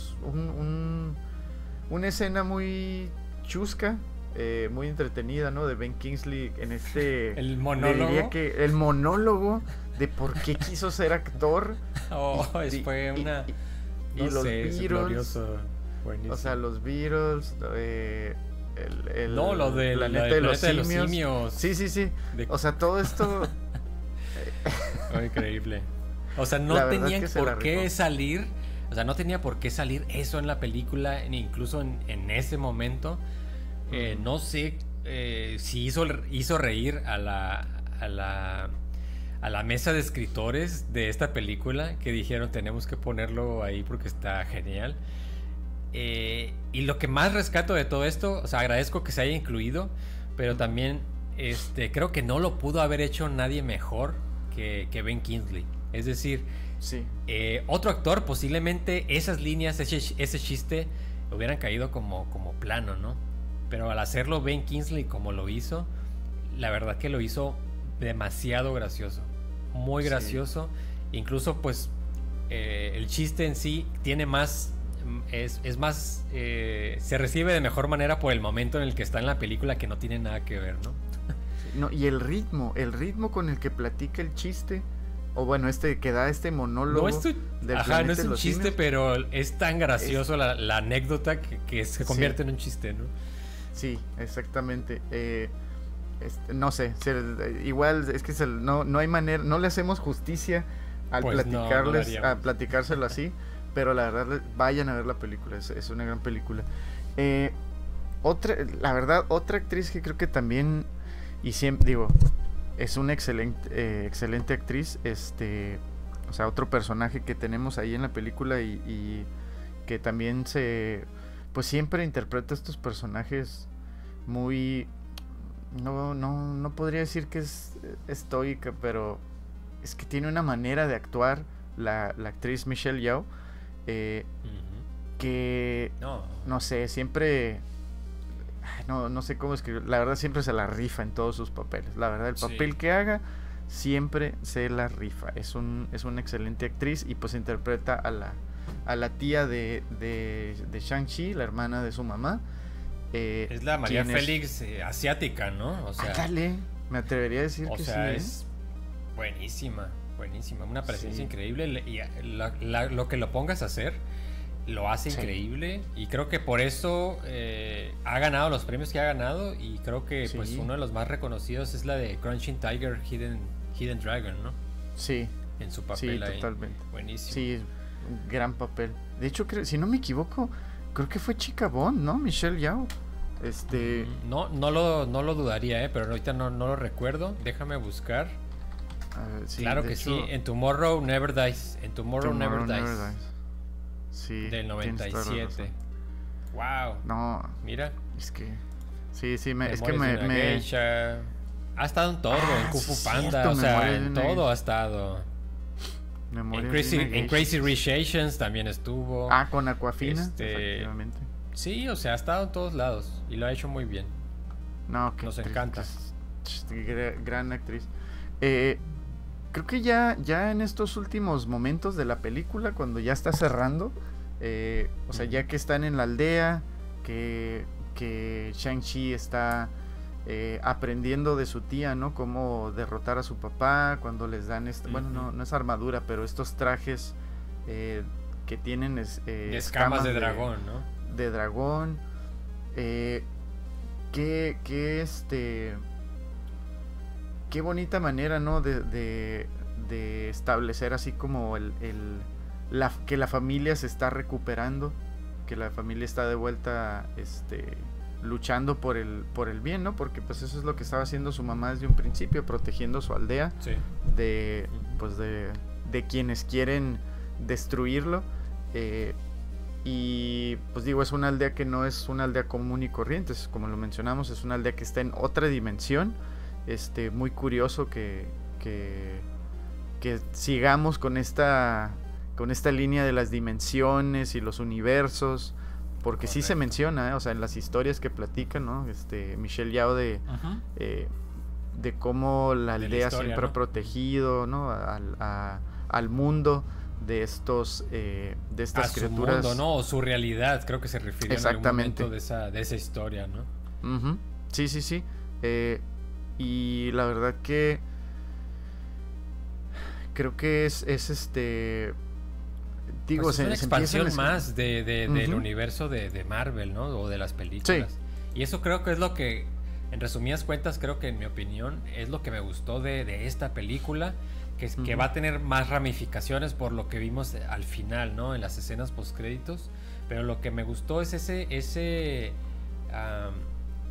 Speaker 1: una escena muy chusca, muy entretenida, ¿no? De Ben Kingsley en
Speaker 2: el monólogo.
Speaker 1: Diría que el monólogo de por qué quiso ser actor.
Speaker 2: Fue una...
Speaker 1: Y los Beatles. O sea, los Beatles, lo del planeta de los simios. Sí. O sea, todo esto...
Speaker 2: Increíble. O sea, no tenía por qué salir... O sea, no tenía por qué salir eso en la película, ni incluso en ese momento. No sé si hizo reír a a la mesa de escritores de esta película, que dijeron tenemos que ponerlo ahí porque está genial. Y lo que más rescato de todo esto, o sea, agradezco que se haya incluido, pero también creo que no lo pudo haber hecho nadie mejor que Ben Kingsley. Es decir,
Speaker 1: sí.
Speaker 2: Otro actor, posiblemente esas líneas, ese chiste hubieran caído como plano, ¿no? Pero al hacerlo Ben Kingsley como lo hizo, la verdad que lo hizo demasiado gracioso, muy gracioso. Sí. Incluso pues el chiste en sí tiene más, es más, se recibe de mejor manera por el momento en el que está en la película, que no tiene nada que ver, ¿no?
Speaker 1: No, y el ritmo con el que platica el chiste, o bueno, que da este monólogo.
Speaker 2: No es un chiste, cines, pero es tan gracioso la anécdota que se convierte en un chiste, ¿no?
Speaker 1: Sí, exactamente. No sé, igual es que no hay manera, no le hacemos justicia al pues a platicárselo así, pero la verdad, vayan a ver la película, es una gran película. La verdad, otra actriz que creo que también, y siempre digo, es una excelente actriz, o sea, otro personaje que tenemos ahí en la película y que también pues siempre interpreta estos personajes muy, no podría decir que es estoica, pero es que tiene una manera de actuar la actriz Michelle Yeoh, que no sé, siempre no sé cómo escribir, la verdad siempre se la rifa en todos sus papeles, la verdad el papel que haga siempre se la rifa, es una excelente actriz y pues interpreta a la tía de Shang-Chi, la hermana de su mamá.
Speaker 2: Es la María Félix asiática, ¿no? O sea,
Speaker 1: dale, me atrevería a decir que
Speaker 2: sí. O sea, es buenísima, una presencia increíble, y lo que lo pongas a hacer lo hace increíble, y creo que por eso ha ganado los premios que ha ganado, y creo que pues uno de los más reconocidos es la de Crouching Tiger, Hidden Dragon, ¿no?
Speaker 1: Sí.
Speaker 2: En su papel ahí.
Speaker 1: Totalmente.
Speaker 2: Buenísimo.
Speaker 1: Sí, un gran papel. De hecho, si no me equivoco, creo que fue Chica Bond, ¿no? Michelle Yeoh.
Speaker 2: No lo dudaría, pero ahorita no lo recuerdo. Déjame buscar. Claro que hecho, sí. En Tomorrow Never Dies. Never Dies.
Speaker 1: Sí.
Speaker 2: Del 97. Wow.
Speaker 1: No.
Speaker 2: Mira.
Speaker 1: Es que. Sí, es que
Speaker 2: Geisha. Ha estado en todo, en Kung Fu Panda, o sea, en todo ha estado. En Crazy Rich Asians también estuvo.
Speaker 1: Con Aquafina, efectivamente.
Speaker 2: Sí, o sea, ha estado en todos lados y lo ha hecho muy bien. Nos encanta.
Speaker 1: Gran actriz. Creo que ya en estos últimos momentos de la película, cuando ya está cerrando, o sea, ya que están en la aldea, que Shang-Chi está aprendiendo de su tía, ¿no? Cómo derrotar a su papá, cuando les dan bueno, no es armadura, pero estos trajes que tienen
Speaker 2: escamas de dragón, ¿no?
Speaker 1: De dragón. Qué bonita manera, ¿no? De establecer así como que la familia se está recuperando, que la familia está de vuelta, luchando por el bien, ¿no? Porque pues eso es lo que estaba haciendo su mamá desde un principio, protegiendo su aldea de quienes quieren destruirlo. Y pues digo, es una aldea que no es una aldea común y corriente, como lo mencionamos, es una aldea que está en otra dimensión. Muy curioso que sigamos con esta línea de las dimensiones y los universos, porque sí se menciona, o sea, en las historias que platican, ¿no? Michelle Yeoh de cómo la aldea historia, siempre ha protegido, ¿no? al mundo de estas criaturas.
Speaker 2: Su mundo, ¿no? O su realidad, creo que se refiere en algún momento de esa historia, ¿no?
Speaker 1: Sí. Y la verdad que creo que es digo,
Speaker 2: pues es una expansión más del universo de Marvel, ¿no? O de las películas.
Speaker 1: Sí.
Speaker 2: Y eso creo que es lo que, en resumidas cuentas, creo que en mi opinión es lo que me gustó de esta película, que va a tener más ramificaciones por lo que vimos al final, ¿no? En las escenas postcréditos. Pero lo que me gustó es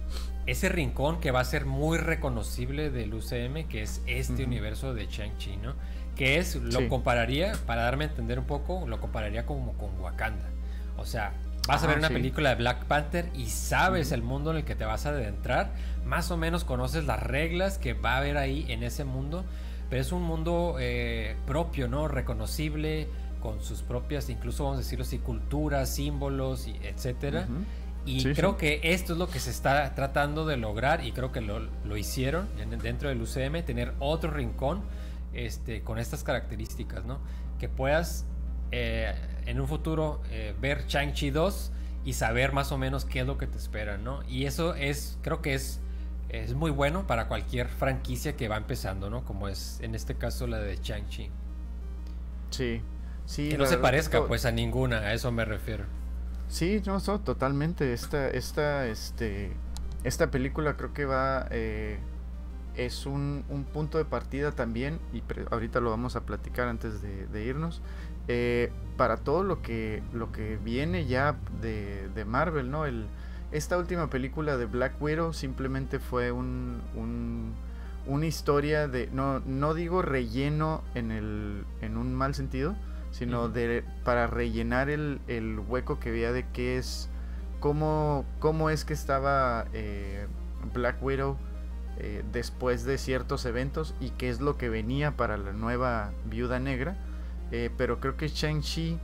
Speaker 2: ese rincón que va a ser muy reconocible del UCM, que es este universo de Shang-Chi, ¿no? Que es, lo compararía, para darme a entender un poco, lo compararía como con Wakanda. O sea, vas a ver una película de Black Panther y sabes el mundo en el que te vas a adentrar, más o menos conoces las reglas que va a haber ahí en ese mundo, pero es un mundo propio, ¿no? Reconocible, con sus propias, incluso vamos a decirlo así, culturas, símbolos, etcétera. Y creo que esto es lo que se está tratando de lograr, y creo que lo hicieron dentro del UCM, tener otro rincón con estas características, ¿no? Que puedas en un futuro ver Shang-Chi 2 y saber más o menos qué es lo que te espera, ¿no? Y eso creo que es muy bueno para cualquier franquicia que va empezando, ¿no? Como es en este caso la de Shang-Chi.
Speaker 1: Sí.
Speaker 2: Que no se parezca pues a ninguna, a eso me refiero.
Speaker 1: Sí, no, totalmente. Esta película creo que es un punto de partida también, y ahorita lo vamos a platicar antes de irnos, para todo lo que viene ya de Marvel, ¿no? Esta última película de Black Widow simplemente fue una historia de, no digo relleno en un mal sentido, sino para rellenar el hueco que había de qué es, cómo es que estaba Black Widow después de ciertos eventos, y qué es lo que venía para la nueva Viuda Negra. Pero creo que Shang-Chi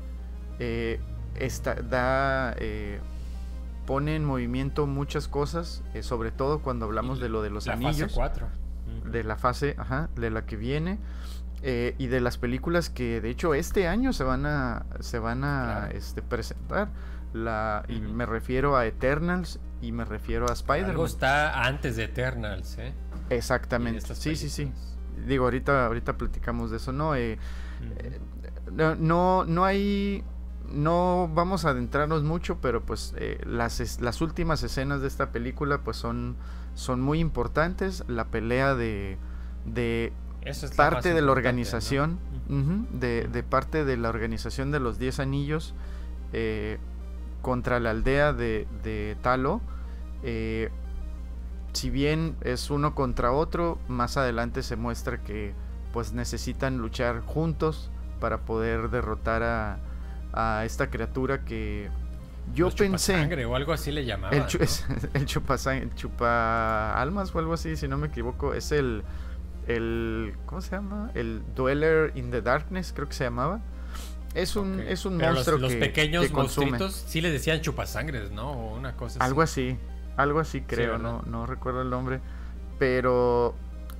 Speaker 1: pone en movimiento muchas cosas, sobre todo cuando hablamos de lo de los anillos,
Speaker 2: fase 4.
Speaker 1: de la fase, de la que viene. Y de las películas que de hecho este año se van a presentar, y me refiero a Eternals y me refiero a Spider-Man.
Speaker 2: Algo está antes de Eternals,
Speaker 1: Exactamente. Sí. Digo, ahorita platicamos de eso, ¿no? No vamos a adentrarnos mucho, pero pues las últimas escenas de esta película pues son muy importantes. La pelea de parte de la organización, ¿no? de parte de la organización de los 10 anillos contra la aldea de Talo. Si bien es uno contra otro, más adelante se muestra que pues necesitan luchar juntos para poder derrotar a esta criatura que yo pensé,
Speaker 2: chupasangre o algo así le llamaban, ¿no?
Speaker 1: el chupa almas o algo así, si no me equivoco. Es el ¿cómo se llama? El Dweller in the Darkness, creo que se llamaba. Es un monstruo
Speaker 2: los pequeños
Speaker 1: que consume.
Speaker 2: monstruitos sí les decían chupasangres, ¿no? O una cosa
Speaker 1: así. Algo así creo, sí, no recuerdo el nombre. Pero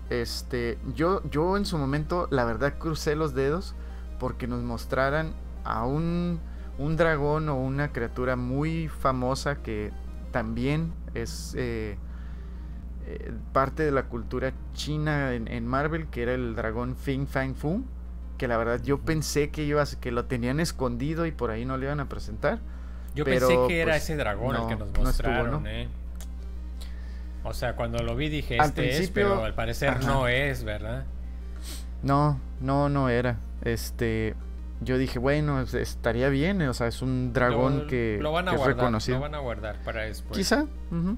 Speaker 1: yo en su momento la verdad crucé los dedos porque nos mostraran a un dragón o una criatura muy famosa que también es parte de la cultura china en Marvel, que era el dragón Fin Fang Fu, que la verdad yo pensé que lo tenían escondido y por ahí no le iban a presentar.
Speaker 2: Yo pensé que era ese dragón el que nos mostraron,
Speaker 1: estuvo,
Speaker 2: O sea, cuando lo vi dije, pero al parecer no es, ¿verdad?
Speaker 1: No era. Yo dije, bueno, estaría bien, o sea, es un dragón que es reconocido.
Speaker 2: Lo van a guardar para después.
Speaker 1: Quizá.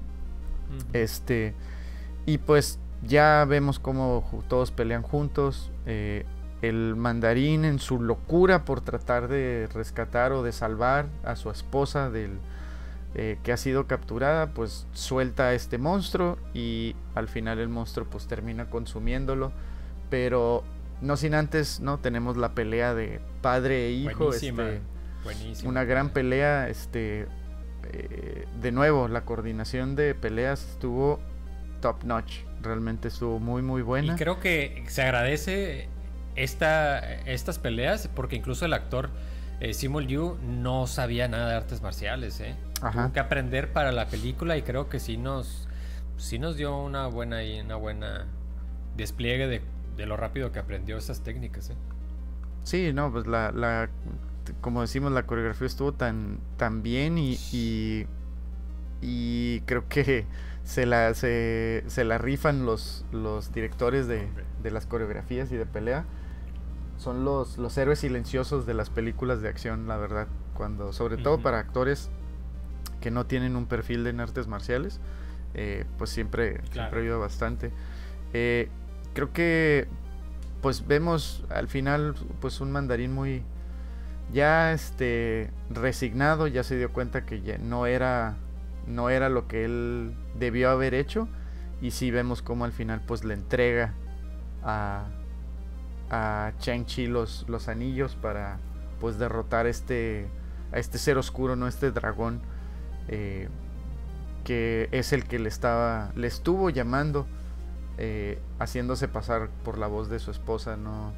Speaker 1: Y pues ya vemos cómo todos pelean juntos. El mandarín, en su locura por tratar de rescatar o de salvar a su esposa que ha sido capturada, pues suelta a este monstruo, y al final el monstruo pues termina consumiéndolo. Pero no sin antes, ¿no? Tenemos la pelea de padre e hijo.
Speaker 2: Buenísima.
Speaker 1: Una gran pelea. De nuevo, la coordinación de peleas estuvo top notch. Realmente estuvo muy muy buena.
Speaker 2: Y creo que se agradece estas peleas, porque incluso el actor Simu Liu no sabía nada de artes marciales, Tuvo que aprender para la película, y creo que sí nos dio una buena despliegue de lo rápido que aprendió esas técnicas,
Speaker 1: Sí, no, pues como decimos, la coreografía estuvo tan bien, y creo que se la rifan los directores de las coreografías y de pelea. Son los héroes silenciosos de las películas de acción, la verdad, sobre todo para actores que no tienen un perfil en artes marciales. pues siempre ayuda bastante. Creo que pues vemos al final pues un Mandarín muy ya resignado, ya se dio cuenta que ya no era lo que él debió haber hecho, y sí vemos como al final pues le entrega a Shang-Chi los anillos para pues derrotar a este ser oscuro, no, este dragón, que es el que le estuvo llamando, haciéndose pasar por la voz de su esposa.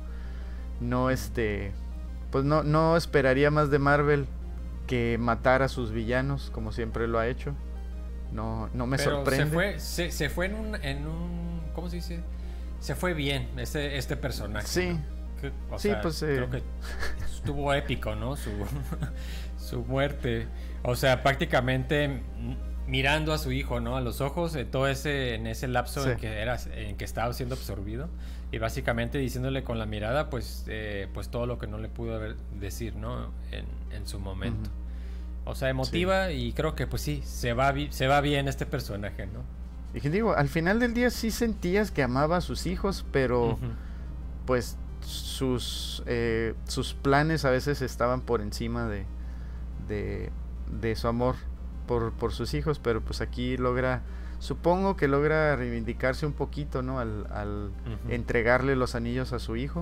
Speaker 1: Pues no esperaría más de Marvel que matar a sus villanos como siempre lo ha hecho. No me sorprende.
Speaker 2: Se fue en un ¿cómo se dice? Se fue bien este personaje.
Speaker 1: Sí.
Speaker 2: ¿No?
Speaker 1: Sí, pues
Speaker 2: creo que estuvo épico, ¿no? Su muerte. O sea, prácticamente mirando a su hijo, ¿no? A los ojos, en ese lapso, sí, en que estaba siendo absorbido, y básicamente diciéndole con la mirada, pues todo lo que no le pudo decir, ¿no? En su momento. O sea, emotiva, sí. Y creo que pues sí, se va bien este personaje, ¿no?
Speaker 1: Y que digo, al final del día sí sentías que amaba a sus hijos, pero pues sus planes a veces estaban por encima de su amor por sus hijos. Pero pues aquí supongo que logra reivindicarse un poquito, ¿no? Al entregarle los anillos a su hijo,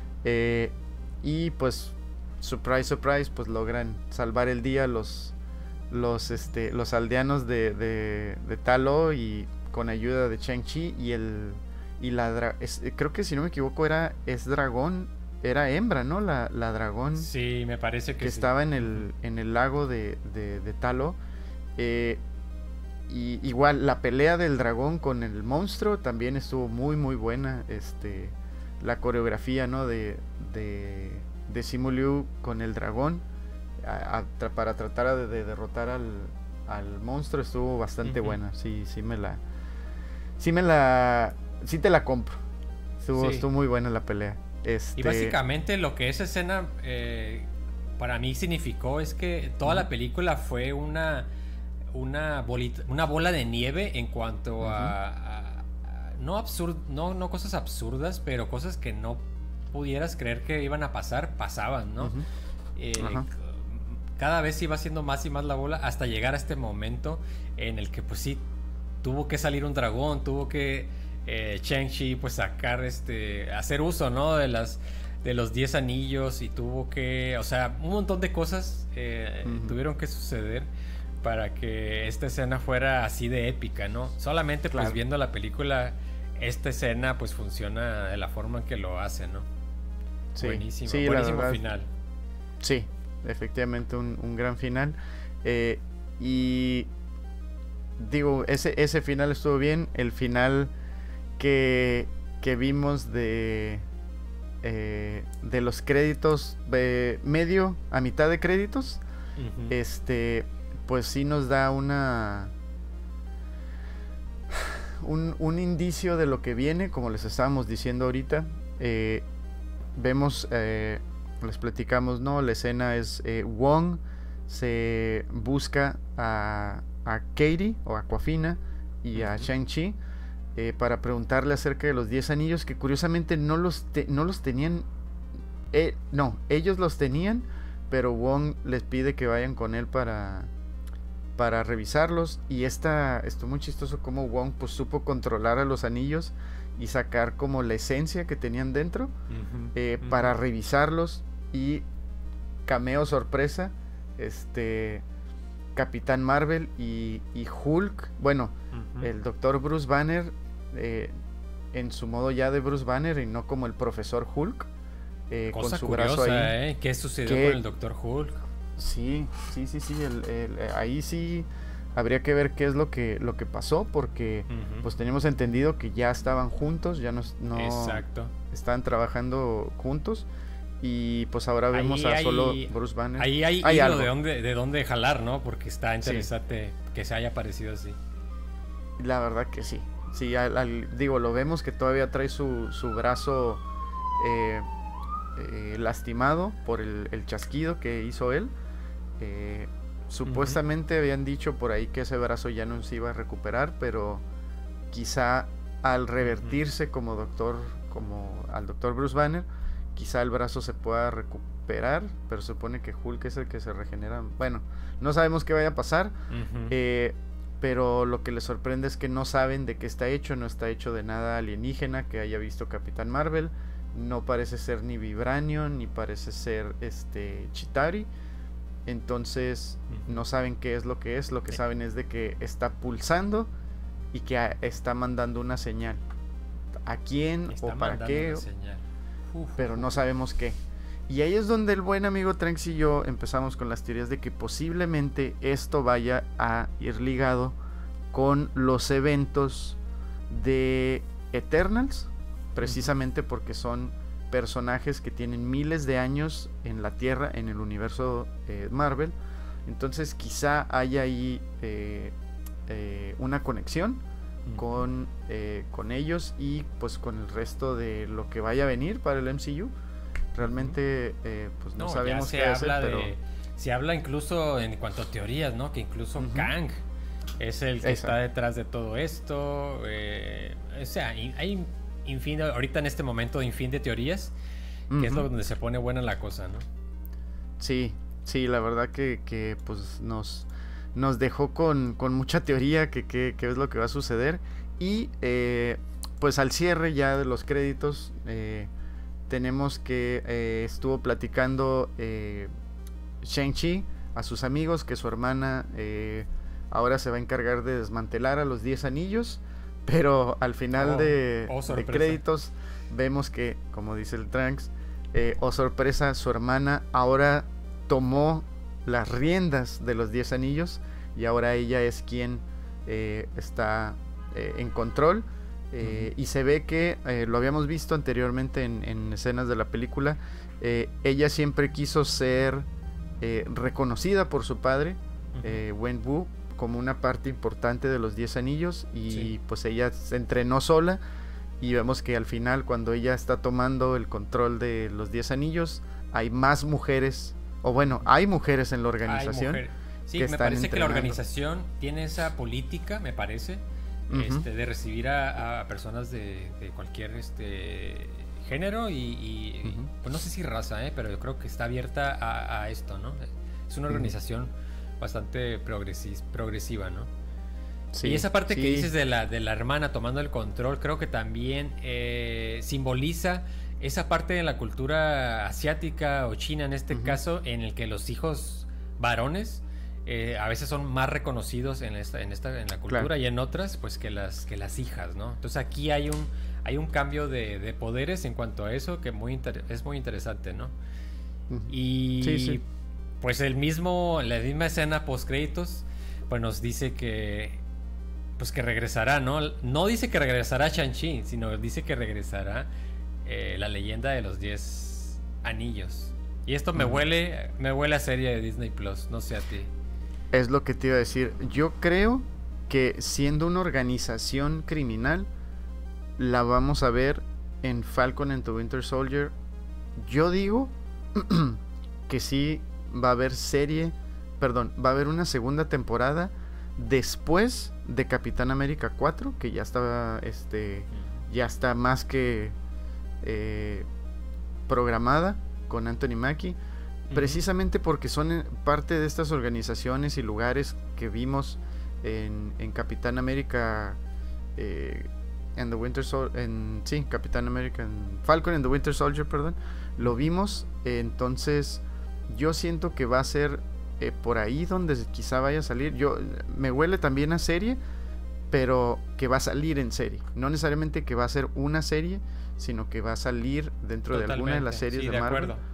Speaker 1: y pues surprise, surprise, pues logran salvar el día los aldeanos de Ta Lo, y con ayuda de Shang-Chi creo que si no me equivoco era hembra, ¿no? La dragón.
Speaker 2: Sí, me parece que sí.
Speaker 1: Estaba en el lago de Ta Lo. Y igual la pelea del dragón con el monstruo también estuvo muy muy buena. La coreografía, ¿no? de Simu Liu con el dragón para tratar de derrotar al monstruo estuvo bastante buena. Sí te la compro. Estuvo muy buena la pelea.
Speaker 2: Y básicamente lo que esa escena para mí significó es que toda la película fue una bola de nieve en cuanto a no cosas absurdas, pero cosas que no pudieras creer que iban a pasaban, ¿no? Cada vez iba siendo más y más la bola hasta llegar a este momento en el que pues sí tuvo que salir un dragón, tuvo que Shang-Chi pues sacar hacer uso, ¿no? de los 10 anillos, y tuvo que, o sea, un montón de cosas tuvieron que suceder para que esta escena fuera así de épica, ¿no? Solamente pues viendo la película, esta escena pues funciona de la forma en que lo hace, ¿no?
Speaker 1: Sí,
Speaker 2: buenísimo,
Speaker 1: sí,
Speaker 2: buenísimo final.
Speaker 1: Sí, efectivamente un gran final. Y digo, ese final estuvo bien. El final que vimos de los créditos, medio a mitad de créditos, pues sí nos da un indicio de lo que viene, como les estábamos diciendo ahorita. Vemos, les platicamos, ¿no? La escena es Wong se busca a Katie o Aquafina y a Shang-Chi para preguntarle acerca de los 10 anillos, que curiosamente no los tenían. No, ellos los tenían, pero Wong les pide que vayan con él para revisarlos. Y esto muy chistoso como Wong pues supo controlar a los anillos y sacar como la esencia que tenían dentro, para revisarlos. Y cameo sorpresa, Capitán Marvel y Hulk, bueno, el Dr. Bruce Banner, en su modo ya de Bruce Banner y no como el Profesor Hulk,
Speaker 2: cosa
Speaker 1: con su
Speaker 2: curiosa,
Speaker 1: brazo ahí.
Speaker 2: ¿Qué sucedió con el Dr. Hulk?
Speaker 1: Sí, ahí sí habría que ver qué es lo que pasó, porque pues teníamos entendido que ya estaban juntos, ya no
Speaker 2: Exacto.
Speaker 1: estaban trabajando juntos, y pues ahora vemos solo Bruce Banner.
Speaker 2: Ahí hay algo de dónde jalar, ¿no? Porque está interesante que se haya aparecido así.
Speaker 1: La verdad que sí. Sí, digo, lo vemos que todavía trae su brazo lastimado por el chasquido que hizo él. Supuestamente habían dicho por ahí que ese brazo ya no se iba a recuperar, pero quizá al revertirse como al doctor Bruce Banner, quizá el brazo se pueda recuperar, pero supone que Hulk es el que se regenera. Bueno, no sabemos qué vaya a pasar, pero lo que les sorprende es que no saben de qué está hecho. No está hecho de nada alienígena que haya visto Capitán Marvel. No parece ser ni Vibranium, ni parece ser Chitauri. Entonces no saben qué es lo que es. Lo que saben es de que está pulsando y que está mandando una señal. ¿A quién o para qué? Pero no sabemos qué. Y ahí es donde el buen amigo Tranks y yo empezamos con las teorías de que posiblemente esto vaya a ir ligado con los eventos de Eternals, precisamente porque son personajes que tienen miles de años en la Tierra, en el universo Marvel. Entonces quizá haya ahí una conexión con ellos y pues con el resto de lo que vaya a venir para el MCU. Realmente pues no sabemos qué hacer, pero
Speaker 2: se habla incluso en cuanto a teorías, ¿no? Que incluso Kang es el que está detrás de todo esto. O sea, hay ahorita en este momento infin de teorías, que es donde se pone buena la cosa, ¿no?
Speaker 1: Sí, la verdad que pues nos dejó con mucha teoría que es lo que va a suceder. Y pues al cierre ya de los créditos tenemos que estuvo platicando Shang-Chi a sus amigos que su hermana ahora se va a encargar de desmantelar a los 10 anillos, pero al final de créditos vemos que, como dice el Tranks, sorpresa, su hermana ahora tomó las riendas de los 10 anillos y ahora ella es quien está en control. Y se ve que lo habíamos visto anteriormente en escenas de la película. Ella siempre quiso ser reconocida por su padre, Wenwu, como una parte importante de los 10 anillos. Y pues ella se entrenó sola. Y vemos que al final, cuando ella está tomando el control de los 10 anillos, hay más mujeres, o bueno, hay mujeres en la organización.
Speaker 2: Sí, me parece que la organización tiene esa política, me parece, de recibir a personas de cualquier género y pues no sé si raza, pero yo creo que está abierta a esto, ¿no? Es una organización bastante progresiva, ¿no? Sí, y esa parte que dices de la hermana tomando el control, creo que también simboliza esa parte de la cultura asiática o china en este caso, en el que los hijos varones a veces son más reconocidos en la cultura, y en otras pues que las hijas, ¿no? Entonces aquí hay un cambio de poderes en cuanto a eso que es muy interesante, ¿no? Y pues la misma escena post créditos pues nos dice que regresará, ¿no? No dice que regresará Shang-Chi, sino dice que regresará la leyenda de los 10 anillos. Y esto me huele a serie de Disney Plus, no sé a ti.
Speaker 1: Es lo que te iba a decir. Yo creo que siendo una organización criminal, la vamos a ver en Falcon and the Winter Soldier. Yo digo que sí va a haber va a haber una segunda temporada después de Capitán América 4, que ya está más que programada con Anthony Mackie, precisamente porque son parte de estas organizaciones y lugares que vimos en Capitán América and the Winter Soldier, Capitán América Falcon and the Winter Soldier, perdón, lo vimos. Entonces yo siento que va a ser por ahí donde quizá vaya a salir. Me huele también a serie, pero que va a salir en serie, no necesariamente que va a ser una serie, sino que va a salir dentro de alguna de las series de Marvel. Acuerdo.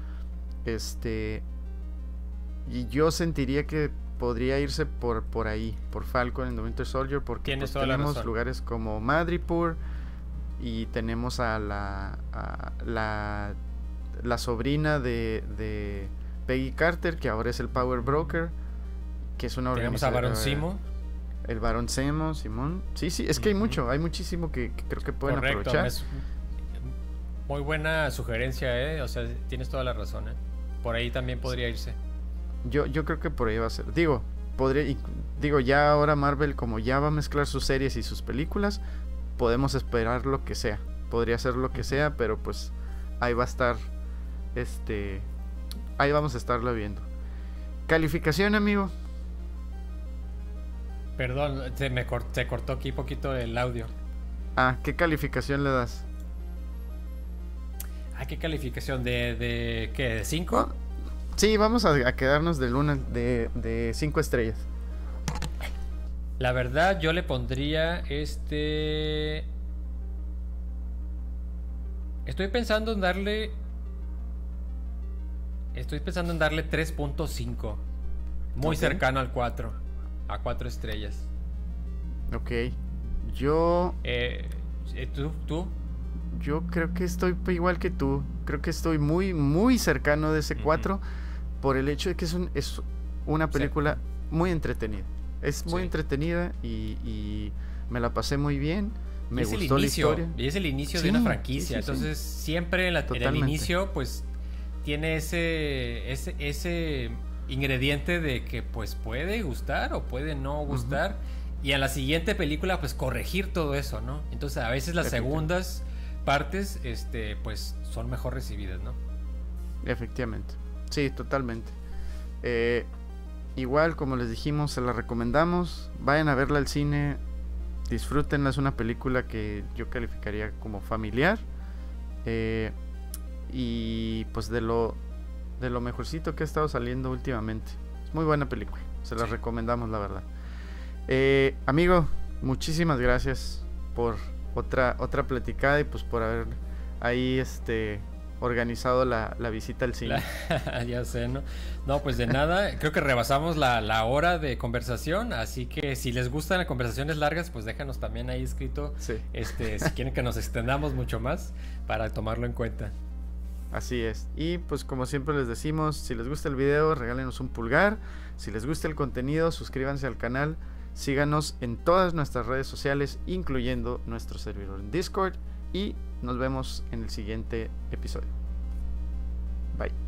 Speaker 1: Y yo sentiría que podría irse por ahí, por Falcon and the Winter Soldier, porque pues, tenemos lugares como Madripoor y tenemos a la sobrina de Peggy Carter, que ahora es el Power Broker, que es una organización.
Speaker 2: Tenemos a Barón Zemo.
Speaker 1: El Barón Zemo, Simón. Sí, es que hay muchísimo que creo que pueden aprovechar.
Speaker 2: Muy buena sugerencia, o sea, tienes toda la razón, Por ahí también podría irse.
Speaker 1: Yo creo que por ahí va a ser. Digo, ya ahora Marvel, como ya va a mezclar sus series y sus películas, podemos esperar lo que sea. Podría ser lo que sea, pero pues ahí va a estar, ahí vamos a estarlo viendo. Calificación, amigo.
Speaker 2: Perdón, se cortó aquí poquito el audio.
Speaker 1: ¿Qué calificación le das?
Speaker 2: ¿Qué calificación? ¿De qué? ¿De 5?
Speaker 1: Sí, vamos a quedarnos de 5 estrellas.
Speaker 2: La verdad, yo le pondría Estoy pensando en darle 3.5. Muy cercano al 4. A 4 estrellas.
Speaker 1: Ok. Yo...
Speaker 2: ¿Tú?
Speaker 1: Yo creo que estoy igual que tú. Creo que estoy muy, muy cercano de ese 4. Por el hecho de que es una película muy entretenida. Es muy entretenida y me la pasé muy bien. Me gustó la historia.
Speaker 2: Y es el inicio de una franquicia. Entonces, siempre en el inicio, pues, tiene ese ingrediente de que, pues, puede gustar o puede no gustar. Y en la siguiente película, pues, corregir todo eso, ¿no? Entonces, a veces las segundas partes, pues, son mejor recibidas, ¿no?
Speaker 1: Efectivamente. Sí, totalmente. Igual, como les dijimos, se la recomendamos. Vayan a verla al cine. Disfrútenla. Es una película que yo calificaría como familiar. Y pues de lo mejorcito que ha estado saliendo últimamente. Es muy buena película. Se la recomendamos, la verdad. Amigo, muchísimas gracias por otra platicada y pues por haber ahí organizado la visita al cine.
Speaker 2: Ya sé, ¿no? No, pues de nada. Creo que rebasamos la hora de conversación, así que si les gustan las conversaciones largas, pues déjanos también ahí escrito si quieren que nos extendamos mucho más para tomarlo en cuenta.
Speaker 1: Así es. Y pues como siempre les decimos, si les gusta el video, regálenos un pulgar. Si les gusta el contenido, suscríbanse al canal. Síganos en todas nuestras redes sociales, incluyendo nuestro servidor en Discord. Y nos vemos en el siguiente episodio. Bye.